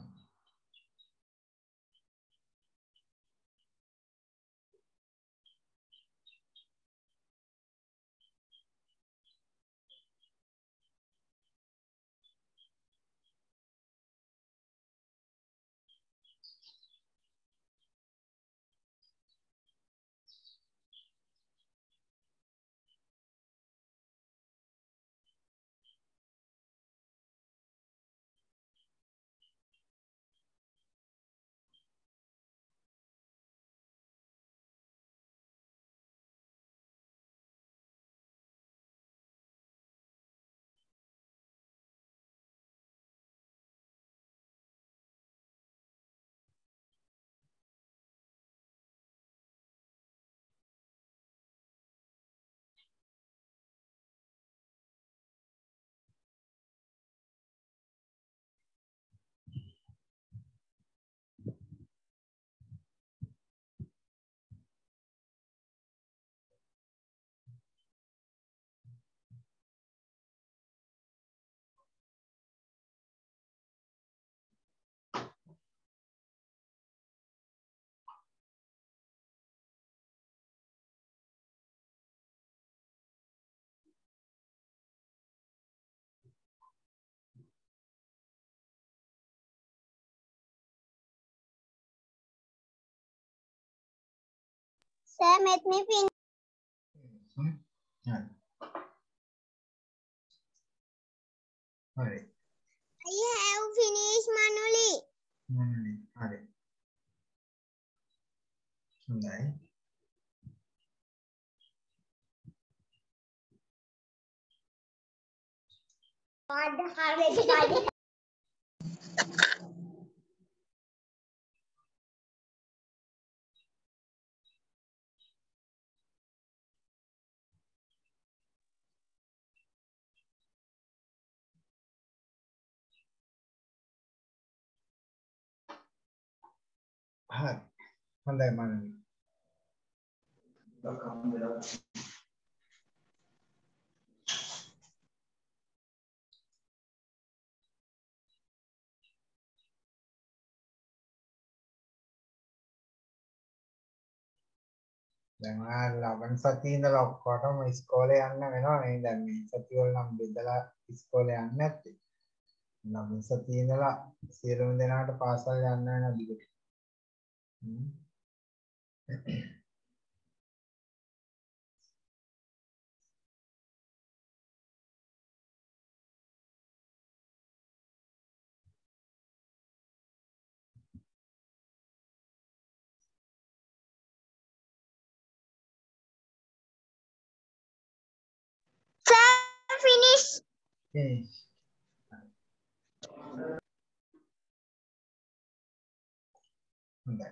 [SPEAKER 1] Sir, let me finish.
[SPEAKER 2] Hmm? Yeah. Alright.
[SPEAKER 1] I have finished manually.
[SPEAKER 2] Hmm. Alright. හොඳයි. හරි. හොඳයි මනෝලි. දැන් ඔයාලා ලබන සතියේ ඉඳලා ඔක්කොටම ඉස්කෝලේ යන්න වෙනවා නේ. දැන් මේ සතිය වල නම් බෙදලා ඉස්කෝලේ යන්නේ නැත්තේ. ලබන සතියේ ඉඳලා සියලුම දෙනාට පාසල් යන්න වෙනවා දිගට. හ්ම්.
[SPEAKER 1] Sir, finish.
[SPEAKER 2] Finish. හොඳයි.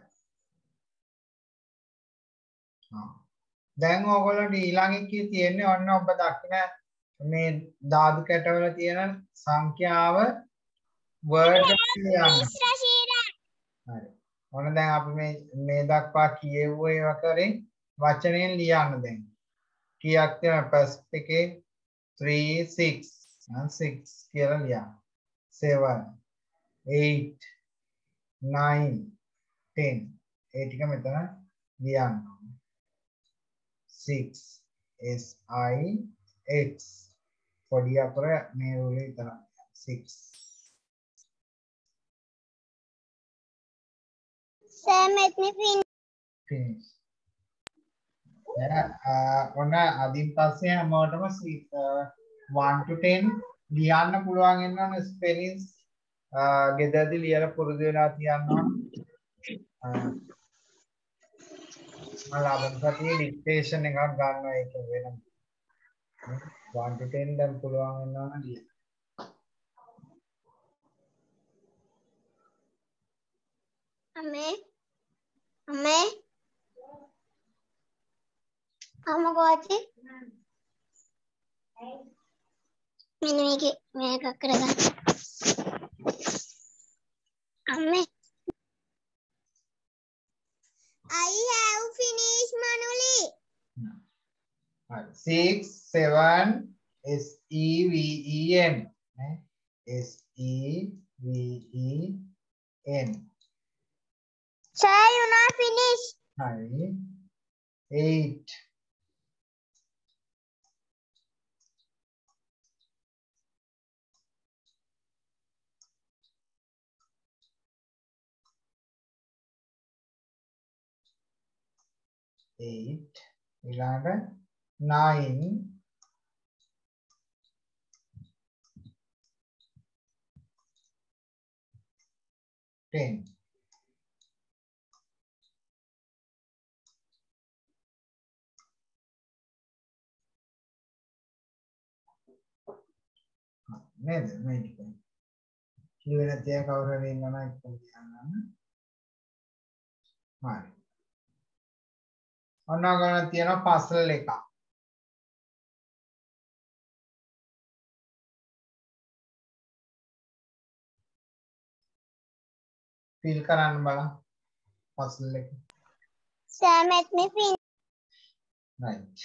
[SPEAKER 2] ආ. දැන් ඕගොල්ලන්ට ඊළඟ එකේ තියෙන්නේ ඔන්න ඔබ දකින මේ ධාතු කැටවල තියෙන සංඛ්‍යාව වර්ඩ් එක ලියන්න.
[SPEAKER 1] Miss Rashida.
[SPEAKER 2] හරි. ඔන්න දැන් අපි මේ මේ දක්වා කියෙව්ව ඒවා කරේ වචනෙන් ලියන්න දැන්. කීයක් තියෙනවද ෆස්ට් එකේ three six six කියලා ලියන්න. seven eight nine ten ඒ ටික මෙතන ලියන්න ඕනේ. six S I X පොඩි අකුර මේ රූලේ විතරක් six.
[SPEAKER 1] Sir, let me finish.
[SPEAKER 2] finish. ඔන්න අදින් පස්සේ හැමෝටම one to ten ලියන්න පුළුවන් වෙන ඕන ස්පෙලිංස් ගෙදරදී ලියලා පුරුදු වෙලා තියන්න ඕන. මම ලබන සතියේ ඩික්ටේෂන් එකක් ගන්නවා ඒක වෙනම. one to ten දැන් පුළුවන් වෙනවා නම් ලියන්න.
[SPEAKER 1] Ame. Ame. Kamu kuaci? Ini miki, mereka kerja. Ame. I have finished, Manuli.
[SPEAKER 2] six seven S E V E N S E V E N.
[SPEAKER 1] Sir, you not finished.
[SPEAKER 2] Hi. Eight. Eight. Eleven. Nine. Ten. නේද මේ ටික කියවෙන තියා කවුරු හරි ඉන්නවනම් එක්කම කියන්න. හරි. ඔන්න ගන්න තියෙනවා පස්ල් එකක්. ෆිල් කරන්න බලන්න පස්ල් එක.
[SPEAKER 1] Sir, let me finish.
[SPEAKER 2] right.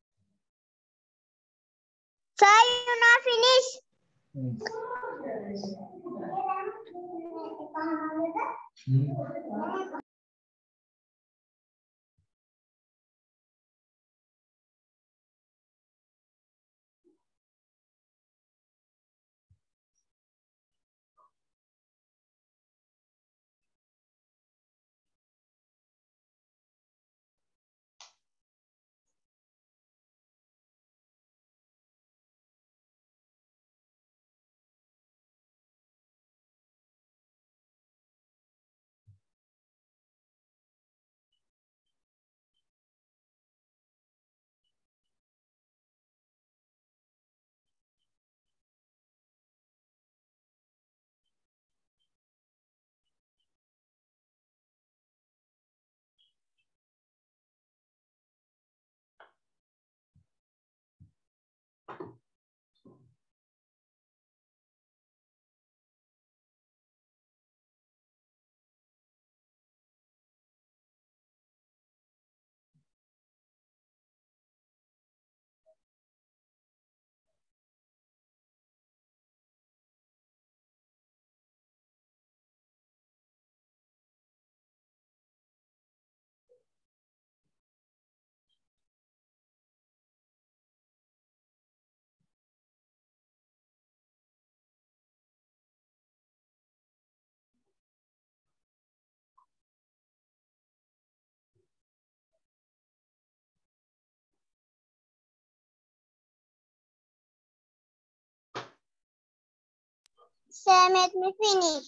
[SPEAKER 1] Sir, you not finished.
[SPEAKER 2] Hmm. Hmm.
[SPEAKER 1] Sir, let me finish.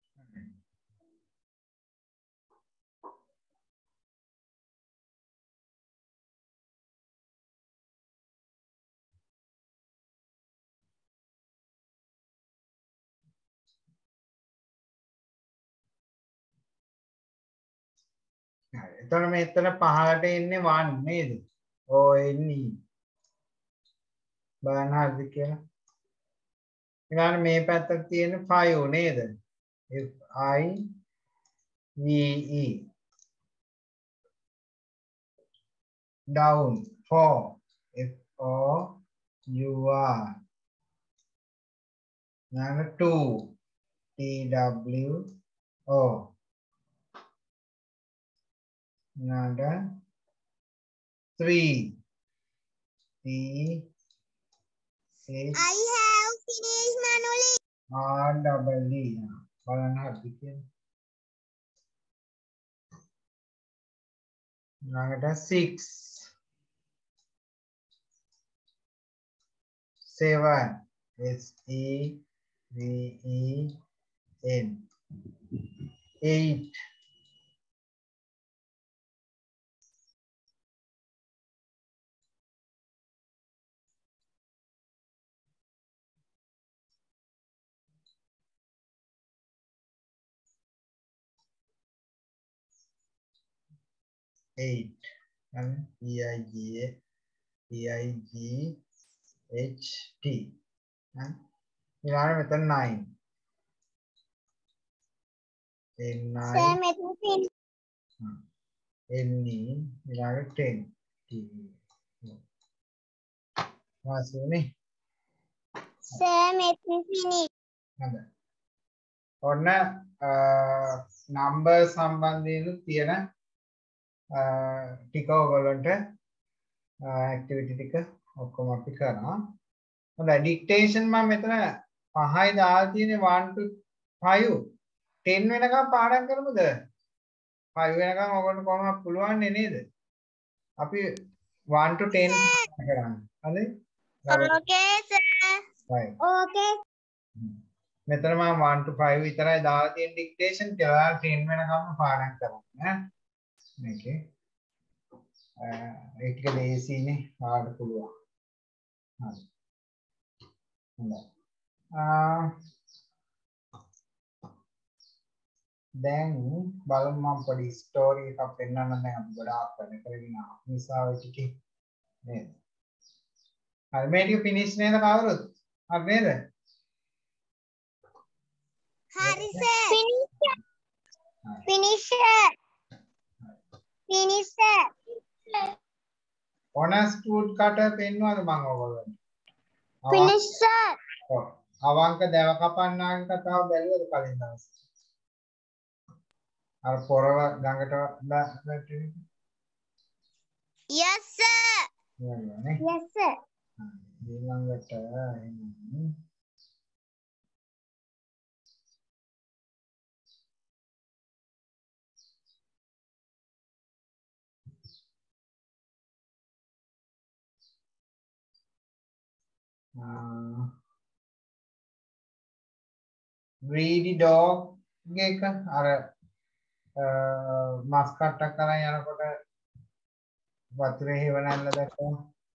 [SPEAKER 2] හරි. එතකොට මෙතන පහළට එන්නේ one නේද? O N E. බලන්න හරිද කියලා. ඊළඟ මේ පැත්තට තියෙන five නේද? F I V E. down four F O U R. ඊළඟ two T W O. Another three. three. Six.
[SPEAKER 1] I have finished Manoli.
[SPEAKER 2] R double D. බලන්න හරිද කියන්නේ. ඊළඟට six. seven. S E V E N. eight. eight and E I G A E I G H T and ඊළඟ මෙතන nine N nine
[SPEAKER 1] Sir, මෙතන finish.
[SPEAKER 2] N E ඊළඟ ten T වාසුනේ
[SPEAKER 1] Sir, මෙතන finish.
[SPEAKER 2] හොඳයි ඔන්න number සම්බන්ධයෙන් තියෙන ටික ඔයගොල්ලන්ට ඇක්ටිවිටි ටික ඔක්කොම අපි කරනවා. හොඳයි ඩික්ටේෂන් මම මෙතන පහයි දාලා තියෙන්නේ one to five ten වෙනකම් පාඩම් කරමුද? five වෙනකම් ඔයගොල්ලන්ට කොහොමද පුළුවන් නේද? අපි one to ten කරන්න. හරි?
[SPEAKER 1] Okay, sir.
[SPEAKER 2] right.
[SPEAKER 1] Okay.
[SPEAKER 2] මෙතන මම one to five විතරයි දාලා තියෙන ඩික්ටේෂන් කියලා ten වෙනකම් පාඩම් කරන්න ඈ. මේකේ ඒ ටික ලේසියිනේ ඔයාලට පුළුවන්. හරි. හොඳයි. ආ දැන් බලමු මම පොඩි ස්ටෝරි එකක් පෙන්නන්න දැන් අපි ගොඩාක් වැඩ කරගෙන ආවා. නිසා ඔය ටිකේ නේද? හරි මේ ටික ෆිනිෂ් නේද කවුරුත්? හරි නේද?
[SPEAKER 1] හරි sir. Finish. Finish. Finish.
[SPEAKER 2] ඕනස් ෆුඩ් කටර් පෙන්වන්නද මම ඔයගොල්ලන්ට?
[SPEAKER 1] Finish sir.
[SPEAKER 2] ඔව්. අවංක දැව කපන්නාගේ කතාව බැලුවද කලින් දවසේ? අර පොරව ගඟට වැටෙන්නේ.
[SPEAKER 1] Yes sir.
[SPEAKER 2] නේද?
[SPEAKER 1] Yes sir.
[SPEAKER 2] ඊළඟට එන්නේ Uh, greedy dog එක අර මස් කට්ටක් කරන් යනකොට වතුරේ හේවනල්ල දැක්කම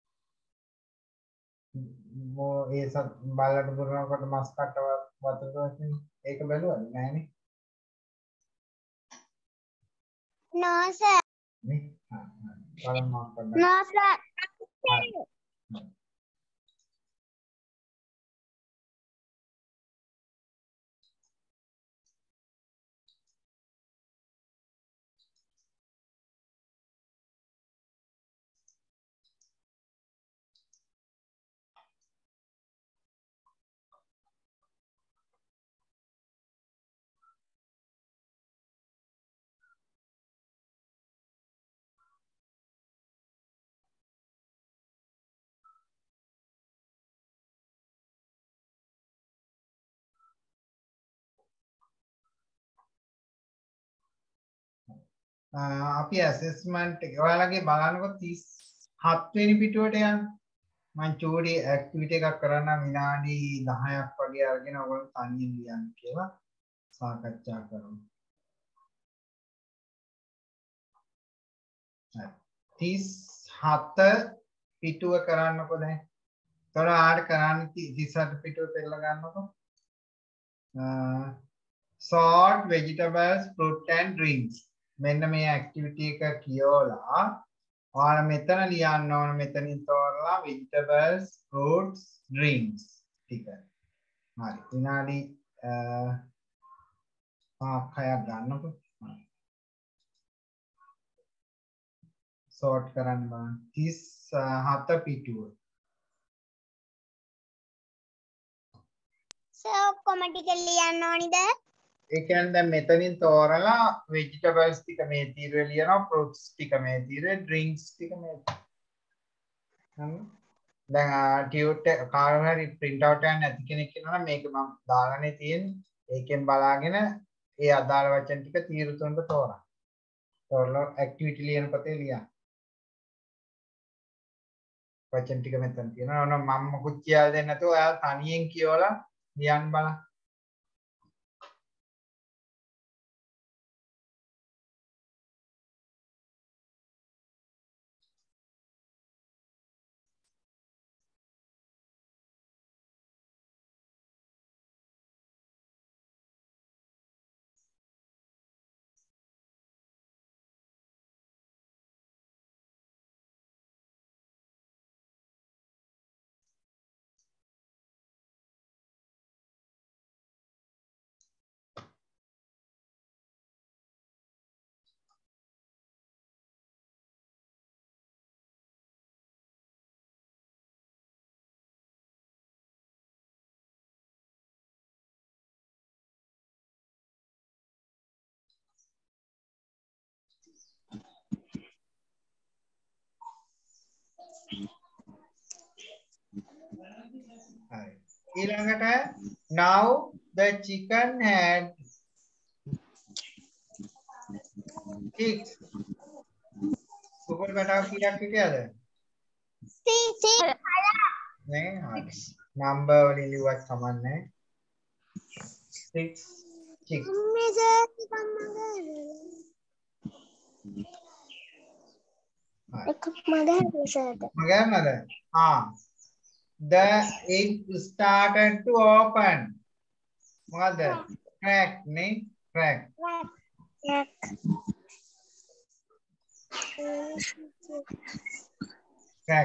[SPEAKER 2] මෝ ඒ සත් බල්ලට පුරනකොට මස් කට්ට වතුරට වැටෙන ඒක බැලුවද නැහනේ
[SPEAKER 1] No sir.
[SPEAKER 2] නේ හා බලන්න මම කරන්න
[SPEAKER 1] No sir.
[SPEAKER 2] අපි ඇසෙස්මන්ට් එක ඔයාලගේ බලන්නකො තිස් හත් වෙනි පිටුවට යන්න මම චූටි ඇක්ටිවිටි එකක් කරන්න විනාඩි දහයක් වගේ අරගෙන ඔයගොල්ලෝ තනියෙන් ලියන්න කියලා සාකච්ඡා කරමු. හරි. තිස් හත පිටුව කරන්නකො දැන්. තොර ආඩ් කරන්න තිස් හත පිටුව පෙරලා ගන්නකො. sort vegetables fruit and drinks මෙන්න මේ ඇක්ටිවිටි එක කියවලා ඔයාලා මෙතන ලියන්න ඕන මෙතනින් තෝරලා vegetables fruits drinks ටික. හරි. විනාඩි පහක් හයක් ගන්නකො. sort කරන්න බලන්න. තිස් හත පිටුව.
[SPEAKER 1] සර් ඔක්කොම ටික ලියන්න ඕනිද?
[SPEAKER 2] ඒ කියන්නේ දැන් මෙතනින් තෝරලා vegetables ටික මේ තීරුවේ ලියනවා fruits ටික මේ තීරුවේ drinks ටික මේ හරි දැන් ටියුට් කාරණා හරි print out එකක් නැති කෙනෙක් ඉන්නවා නම් මේක මම දාලානේ තියෙන්නේ ඒකෙන් බලාගෙන ඒ අදාළ වචන ටික තීරු තුනට තෝරන්න තෝරලා activity ලියන පොතේ ලියන්න වචන ටික මෙතන තියෙනවා නෝ මම මොකුත් කියලා දෙන්නේ නැතුව ඔයාලා තනියෙන් කියවලා ලියන්න බලන්න ඊළඟට now the chicken had chicks super බටාව කීයක් හිටියද
[SPEAKER 1] six
[SPEAKER 2] නේ නම්බර් වලින් ලිව්වත් කමන්නේ six chicks
[SPEAKER 1] එකක් මගහරිසට
[SPEAKER 2] මගන්නද ආ the egg started to open මොකද crack නේ crack crack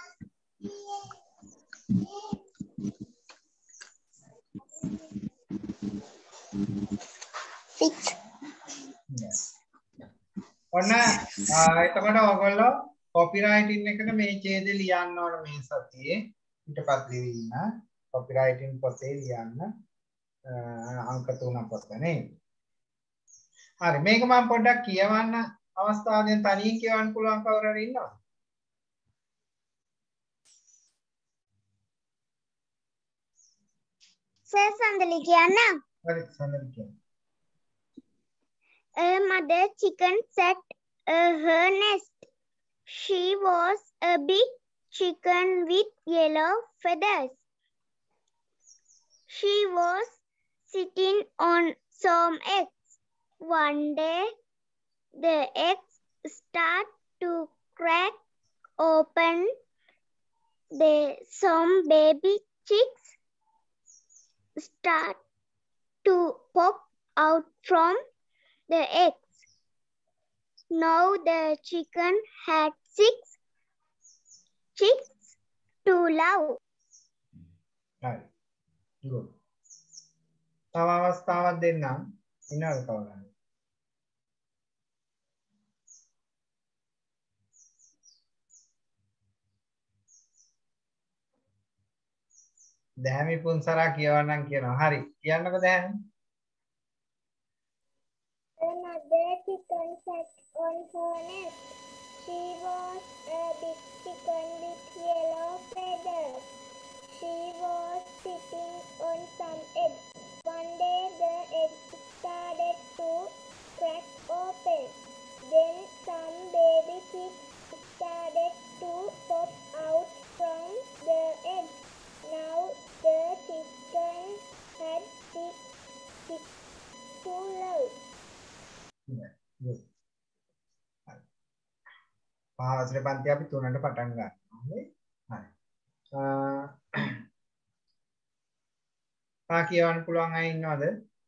[SPEAKER 1] six
[SPEAKER 2] yes ඔන්න එතකොට ඔයගොල්ලෝ copywriting එකට මේ ඡේදය ලියන්න ඕන මේ සතියේ ඊටපත් ලියන්න copywriting පොතේ ලියන්න අංක තුනක් පොතනේ හරි මේක මම පොඩ්ඩක් කියවන්න අවස්ථාවෙන් තනියෙන් කියවන්න පුළුවන් කවුරු හරි ඉන්නවද
[SPEAKER 1] සර් සඳලි කියන්න
[SPEAKER 2] හරි සඳහන් කියන්න
[SPEAKER 1] A mother chicken sat uh, her nest. She was a big chicken with yellow feathers. She was sitting on some eggs. One day, the eggs start to crack open. The some baby chicks start to pop out from the eggs. Now the chicken had six chicks to love.
[SPEAKER 2] හරි good තව අවස්ථාවක් දෙන්නම් ඉන්නවද කවුරු හරි දැහැමි පුන්සරා කියවන්නම් කියනවා හරි කියන්නකෝ දැහැමි
[SPEAKER 1] Another chicken sat on her nest. She was a big chicken with yellow feathers. She was sitting on some eggs. One day the eggs started to crack open. Then some baby chicks started to pop out from the eggs. Now the chicken had six chicks to love.
[SPEAKER 2] good හරි පහවසරේ පන්ති අපි තුනට පටන් ගන්නවා හරි හරි තා කියවන්න පුළුවන් අය ඉන්නවද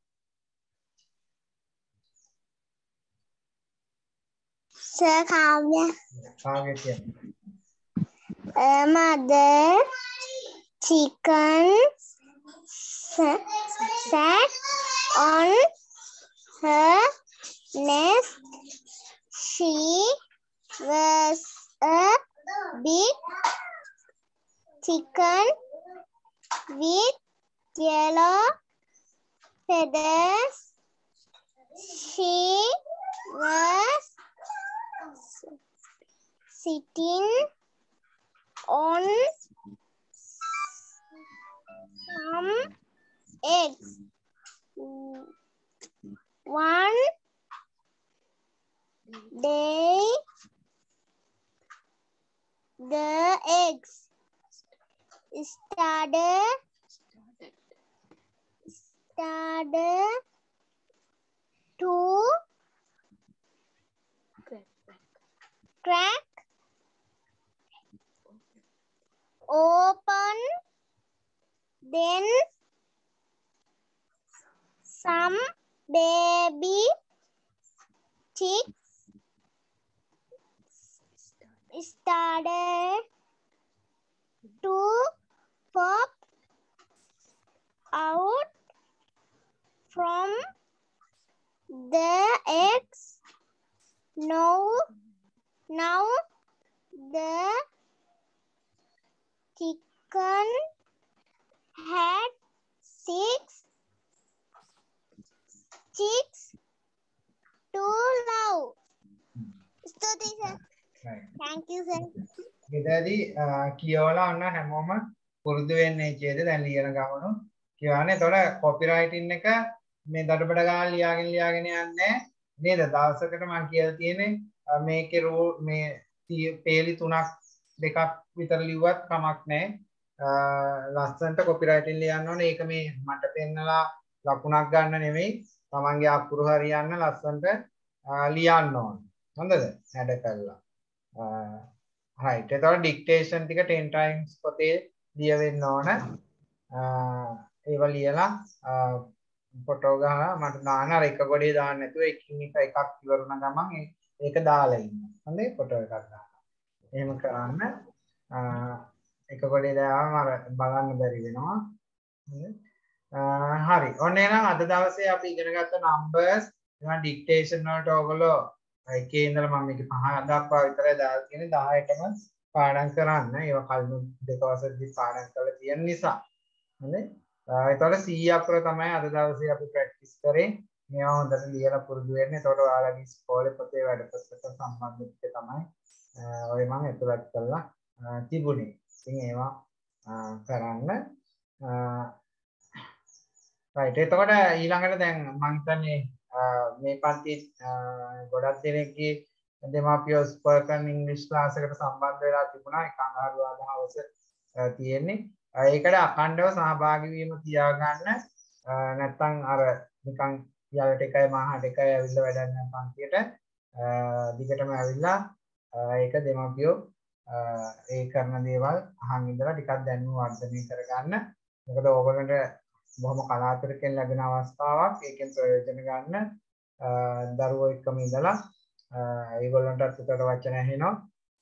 [SPEAKER 1] Sir Kavya.
[SPEAKER 2] කාගේ කියන්නේ
[SPEAKER 1] A mother chicken sa- sat on her nest. She was a big chicken with yellow feathers. sitting on some eggs. One day, the eggs started started to crack open. Then some baby chicks started to pop out from the eggs. Now, now the chicken had six chicks to love. Study, sir.
[SPEAKER 2] right.
[SPEAKER 1] Thank you, sir.
[SPEAKER 2] මෙතනදී කියවලා ඔන්න හැමෝම පුරුදු වෙන්නේ කියේද දැන් ලියන ගමන කියවන්නේ. එතකොට කොපිරයිටින් එක මේ දඩබඩ ගාන ලියාගෙන ලියාගෙන යන්නේ නේද? දවසකට මම කියලා තියෙන්නේ මේකේ රූල් මේ පේලි තුනක් දෙකක් විතර ලිව්වත් කමක් නැහැ. ලස්සනට කොපිරයිටින් ලියන්න ඕනේ. ඒක මේ මට පෙන්නලා ලකුණක් ගන්න නෙමෙයි. තමන්ගේ අකුරු හරියන්න ලස්සනට ලියන්න ඕනේ. හොඳද? හැඩ කරලා. right. එතකොට dictation ටික ten times පොතේ ලියවෙන්න ඕන. ඒව ලියලා ෆොටෝ ගහලා මට දාන්න අර එක ගොඩේ දාන්න නැතුව එකින් එක එකක් ඉවරුන ගමන් ඒක දාලා ඉන්න. හොඳේ ෆොටෝ එකක් දාලා. එහෙම කරන්න. එක ගොඩේ දාවම අර බලන්න බැරි වෙනවා. හරි. ඔන්න එහෙනම් අද දවසේ අපි ඉගෙන ගත්ත numbers ඒවා dictation වලට ඔයගොල්ලෝ එකේ ඉඳලා මම මේක පහ දක්වා විතරයි දාලා තියෙන්නේ. දහයටම පාඩම් කරන්න. ඒවා කලින් දෙක වසරේදී පාඩම් කරලා තියෙන නිසා. හරි. ඒතකොට C අකුර තමයි අද දවසේ අපි ප්‍රැක්ටිස් කරේ. මේවා හොඳට ලියලා පුරුදු වෙන්න. ඒතකොට ඔයාලගේ ඉස්කෝලේ පොතේ වැඩපොතට සම්බන්ධ ටික තමයි ඔය මම එතුලත් කරලා තිබුණේ. ඉතින් ඒවා කරන්න. right. එතකොට ඊළඟට දැන් මම හිතන්නේ මේ පන්ති ගොඩක් දෙනෙක්ගේ දෙමාපියෝ ස්පෝකන් ඉංග්‍රීසි ක්ලාස් එකට සම්බන්ධ වෙලා තිබුණා. එක අඟහරුවාදා හවස තියෙන්නේ. ඒකට අඛණ්ඩව සහභාගී වීම තියාගන්න. නැත්නම් අර නිකන් යාලට එකයි මාහට එකයි ඇවිල්ලා වැඩක් නැහැ පන්තියට. දිගටම ඇවිල්ලා ඒක දෙමාපියෝ ඒ කරන දේවල් අහන් ඉඳලා ටිකක් දැනුම වර්ධනය කරගන්න. මොකද ඕගොල්ලන්ට බොහොම කලාතුරකින් ලැබෙන අවස්ථාවක්. ඒකෙන් ප්‍රයෝජන ගන්න. දරුවෝ එක්කම ඉඳලා ඒගොල්ලන්ටත් උතර වචන ඇහෙනවා.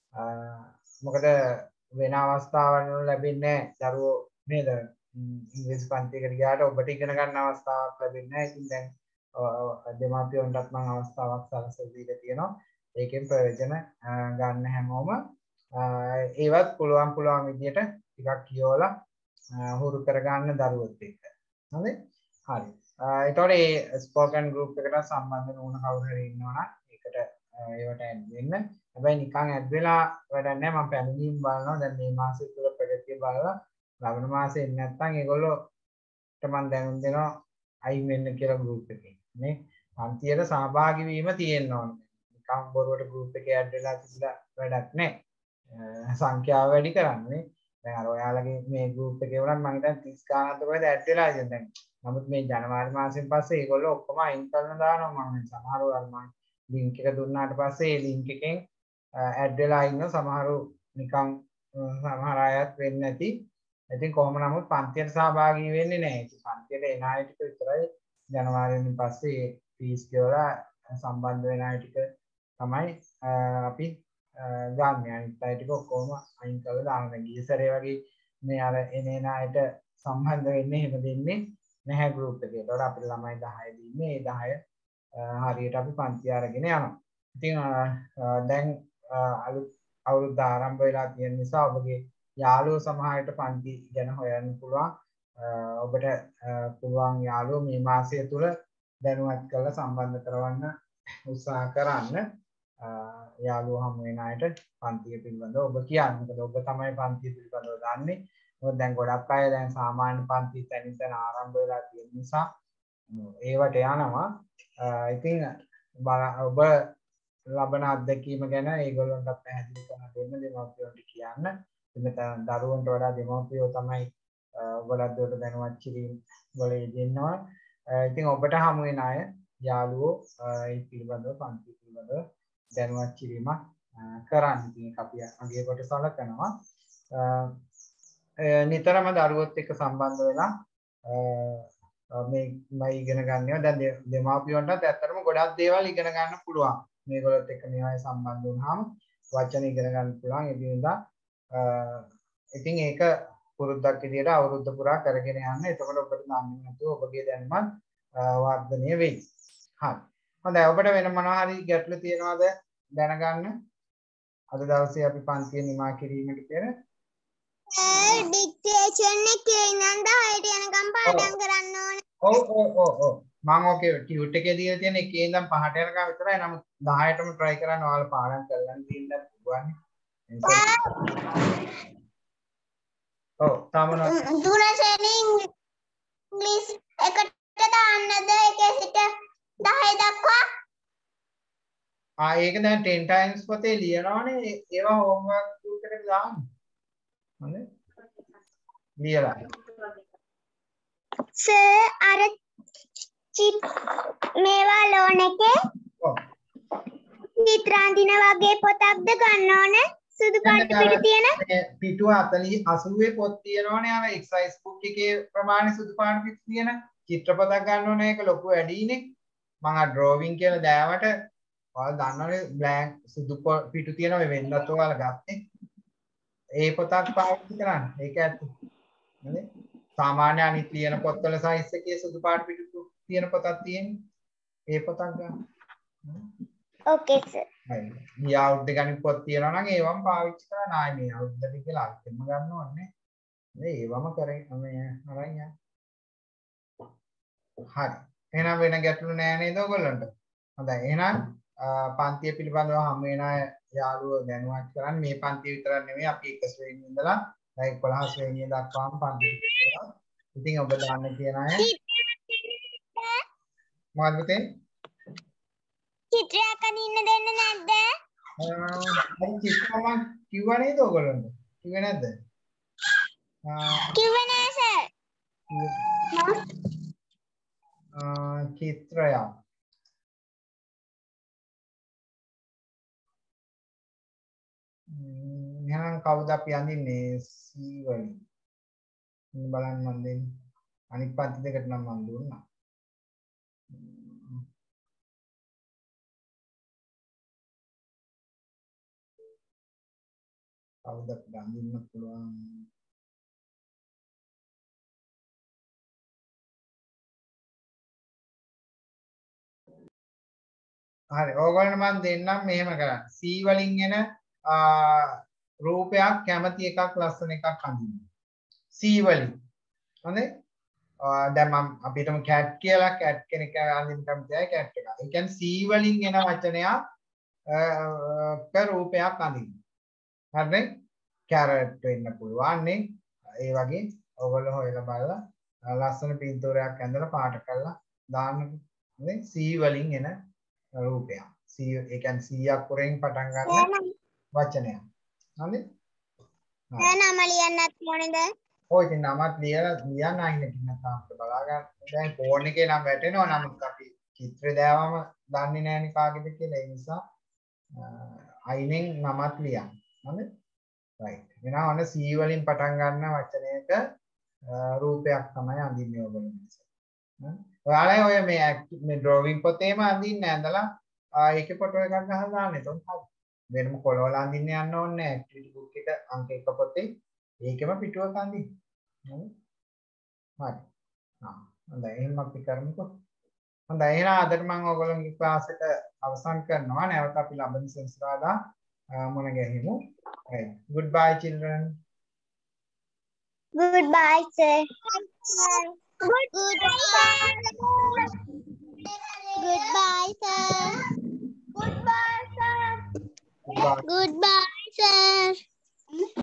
[SPEAKER 2] මොකද වෙන අවස්ථාවන් වල ලැබෙන්නේ නැහැ දරුවෝ නේද? ඉංග්‍රීසි පන්තියකට ගියාට ඔබට ඉගෙන ගන්න අවස්ථාවක් ලැබෙන්නේ නැහැ. ඉතින් දැන් දෙමාපියන්ටත් මම අවස්ථාවක් සලසලා දීලා තියෙනවා. ඒකෙන් ප්‍රයෝජන ගන්න හැමෝම ඒවත් පුළුවන් පුළුවන් විදියට ටිකක් කියවලා හුරු කරගන්න දරුවොත් එක්ක. හරි? හරි. එතකොට මේ ස්පෝකන් ගෲප් එකට සම්බන්ධ වුණ කවුරු හරි ඉන්නවා නම් ඒකට ඒවට ඇඩ් වෙන්න. හැබැයි නිකන් ඇඩ් වෙලා වැඩක් නැහැ. මම පැමිණීම් බලනවා. දැන් මේ මාසෙ තුල ප්‍රගතිය බලලා ලබන මාසෙ එන්නේ නැත්නම් ඒගොල්ලෝට මම දැනුම් දෙනවා අයින් වෙන්න කියලා ගෲප් එකේ. නේ? පන්තියට සහභාගී වීම තියෙන්න ඕනේ. නිකන් බොරුවට ගෲප් එකේ ඇඩ් වෙලා තිබිලා වැඩක් නැහැ. සංඛ්‍යාව වැඩි කරන්නේ. දැන් අර ඔයාලගේ මේ ගෲප් එකේ වුණත් මම හිතන්නේ තිස් ගානක් කොහෙද ඇඩ් වෙලා ඉන්නේ දැන්. නමුත් මේ ජනවාරි මාසෙන් පස්සේ ඒගොල්ලෝ ඔක්කොම අයින් කරලා දානවා. මම සමහරව අර මම ලින්ක් එක දුන්නාට පස්සේ ඒ ලින්ක් එකෙන් ඇඩ් වෙලා ඉන්න සමහරු නිකන් සමහර අයත් වෙන්නේ නැති. ඉතින් කොහොම නමුත් පන්තියට සහභාගී වෙන්නේ නැහැ. ඉතින් පන්තියට එන අය ටික විතරයි ජනවාරියෙන් පස්සේ ෆීස් ගෙවලා සම්බන්ධ වෙන අය ටික තමයි අපි ගන්න. අනිත් අය ටික ඔක්කොම අයින් කරලා දාන්න. ගිය සැරේ වගේ මේ අර එන එන අයට සම්බන්ධ වෙන්නේ එහෙම දෙන්නේ නැහැ ගෲප් එකේ. ඒතකොට අපිට ළමයි දහය දෙන්නේ. ඒ දහය හරියට අපි පන්ති අරගෙන යනවා. ඉතින් දැන් අලුත් අවුරුද්ද ආරම්භ වෙලා තියෙන නිසා ඔබගේ යාළුවෝ සමහරට පන්ති ගැන හොයන්න පුළුවන්. ඔබට පුළුවන් යාළුවෝ මේ මාසය තුල දැනුවත් කරලා සම්බන්ධ කරවන්න උත්සාහ කරන්න. යාළුවෝ හමු වෙන අයට පන්තිය පිළිබඳව ඔබ කියන්න. මොකද ඔබ තමයි පන්තිය පිළිබඳව දන්නේ. මොකද දැන් ගොඩක් අය දැන් සාමාන්‍ය පන්ති තැනින් තැන ආරම්භ වෙලා තියෙන නිසා ඒවට යනවා. ඉතින් ඔබ ලබන අත්දැකීම ගැන ඒගොල්ලන්ට පැහැදිලි කරලා දෙන්න දෙමව්පියන්ට කියන්න. ඉතින් දරුවන්ට වඩා දෙමව්පියෝ තමයි ඔයගොල්ලන්ට දැනුවත් කිරීම වල යෙදෙනවා. ඉතින් ඔබට හමු වෙන අය යාළුවෝ ඒ පිළිබඳව පන්ති පිළිබඳව දැනුවත් කිරීමක් කරන්න. ඉතින් ඒක අපි අගේ කොට සලකනවා. නිතරම දරුවොත් එක්ක සම්බන්ධ වෙලා මේ මම ඉගෙන ගන්නවා. දැන් දෙමාපියන්ටත් ඇත්තටම ගොඩක් දේවල් ඉගෙන ගන්න පුළුවන්. මේගොල්ලොත් එක්ක මේවායි සම්බන්ධ වුණාම වචන ඉගෙන ගන්න පුළුවන්. එදිනෙදා ඉතින් ඒක පුරුද්දක් විදියට අවුරුද්ද පුරා කරගෙන යන්න. එතකොට ඔබට දන්නේ නැතුව ඔබගේ දැනුමත් වර්ධනය වෙයි. හරි. හොඳයි. ඔබට වෙන මොනවා හරි ගැටලු තියෙනවද දැනගන්න? අද දවසේ අපි පන්තිය නිමා කිරීමට පෙර
[SPEAKER 1] ඩික්ටේෂන් එකේ ඉඳන් දහයට යනකම් පාඩම් කරන්න ඕනේ.
[SPEAKER 2] ඔව් ඔව් ඔව් ඔව්. මම ඔකේ ටියුට් එකේ දීලා තියෙන එකේ ඉඳන් පහට යනකම් විතරයි. නමුත් දහයටම try කරන්න ඔයාලා පාඩම් කරගන්න දෙන්න පුළුවන්. ඔව් තමන
[SPEAKER 1] තුන ශ්‍රේණි ඉංග්‍රීසි එකට දාන්නද එකේ සිට දහය දක්වා?
[SPEAKER 2] ආ ඒක දැන් ten times පොතේ ලියනවනේ. ඒවා homework group එකට දාන්න. හරි? ලියලා.
[SPEAKER 1] සර් අර චිත් මේවා ලෝන් එකේ
[SPEAKER 2] ඔව්.
[SPEAKER 1] චිත්‍රාන්තින වගේ පොතක්ද ගන්න ඕනේ? සුදු පාට පිට තියෙන
[SPEAKER 2] පිටුව forty eighty පොත් තියෙනවනේ. අර එක්සයිස් බුක් එකේ ප්‍රමාණය සුදු පාට පිට තියෙන චිත්‍රපටයක් ගන්න ඕනේ. ඒක ලොකු වැඩිනේ. මම ආ ඩ්‍රෝවිං කියලා දැවට ඔයාලා දන්නවනේ බ්ලැන්ක් සුදු පිටු තියෙනවා. මේ වෙන්නත් ඔයාලා ගත්තේ. ඒ පොතක් පාවිච්චි කරන්න. ඒක ඇත්ත. නේද? සාමාන්‍ය අනිත් ලියන පොත්වල සයිස් එකේ සුදු පාට පිටු තියෙන පොතක් තියෙන්නේ. ඒ පොතක් ගන්න.
[SPEAKER 1] Okay sir.
[SPEAKER 2] හරි. මේ අවුරුද්ද ගණන් පොත් තියෙනවා නම් ඒවම පාවිච්චි කරන්න. ආයි මේ අවුරුද්දට කියලා අලුතෙන්ම ගන්න ඕනේ. නේ ඒවම කරේ මේ අරන් යන්න. හරි. එහෙනම් වෙන ගැටලු නෑ නේද ඔයගොල්ලන්ට? හොඳයි. එහෙනම් පන්තිය පිළිබඳව හැම වෙන යාළුවෝ දැනුවත් කරන්න. මේ පන්තිය විතරක් නෙමෙයි අපි එක ශ්‍රේණියේ ඉඳලා දැන් පොළොස් ශ්‍රේණිය දක්වාම පන්ති තියෙනවා. ඉතින් ඔබ දාන්න කියන අය මොකද පුතේ?
[SPEAKER 1] චිත්‍රයක් අදින්න දෙන්න නැද්ද?
[SPEAKER 2] අර චිත්‍ර මම කිව්වා නේද ඔයගොල්ලන්ට? කිව්වේ නැද්ද?
[SPEAKER 1] කිව්වේ නෑ සර්.
[SPEAKER 2] චිත්‍රයක් එහෙනම් කවුද අපි අඳින්නේ C වලින් බලන්න මම දෙන්නේ අනිත් පන්ති දෙකට නම් මම දුන්නා කවුද අපි අඳින්න පුළුවන් හරි ඕගොල්ලන්ට මම දෙන්නම් මෙහෙම කරන්න C වලින් එන රූපයක් කැමති එකක් ලස්සන එකක් අඳින්න C වලින් හොඳයි දැන් මම අපිටම කැට් කියලා කැට් කෙනෙක් අඳින්න කැමතියි කැට් එක. ඒ කියන්නේ C වලින් එන වචනයක් ක රූපයක් අඳින්න. හරිනේ? කැරට් වෙන්න පුළුවන් නේ. ඒ වගේ ඔයගොල්ලෝ හොයලා බලලා ලස්සන පින්තූරයක් ඇඳලා පාට කරලා දාන්න. නේ? C වලින් එන රූපයක්. C ඒ කියන්නේ C අකුරෙන් පටන් ගන්න වචනයක්. හරිද?
[SPEAKER 1] දැන් නම ලියන්නත් ඕනේද?
[SPEAKER 2] ඔය ඉතින් නමත් ලියලා ලියන්න අයින කින්න තාමත් බලා ගන්න. දැන් ෆෝන් එකේ නම් වැටෙනවා නමුත් අපි චිත්‍රය දාවම දන්නේ නැහැනේ කාගේද කියලා. ඒ නිසා අයිනෙන් නමත් ලියන්න. හරිද? right. එහෙනම් ඔන්න C වලින් පටන් ගන්න වචනයක රූපයක් තමයි අඳින්නේ ඔයගොල්ලෝ. ඔයාලා ඔය මේ මේ ඩ්‍රෝවිං පොතේම අඳින්න ඇඳලා ඒකේ ෆොටෝ එකක් ගහලා දාන්න. එතකොට හරි. වෙනම කොළවල අඳින්න යන්න ඕනේ නැහැ. ඇක්ටිවිටි බුක් එක අංක එක පොතේ ඒකෙම පිටුවක අඳින්න. හරි. හරි. ආ හොඳයි. එහෙනම් අපි කරමුකෝ. හොඳයි. එහෙනම් අදට මම ඔයගොල්ලන්ගේ ක්ලාස් එක අවසන් කරනවා. නැවත අපි ලබන සෙන්සුරාදා මුණ ගැහිමු. right. Goodbye children.
[SPEAKER 1] Goodbye sir. Good goodbye. Goodbye sir. Goodbye sir.
[SPEAKER 2] Goodbye.
[SPEAKER 1] Goodbye, sir.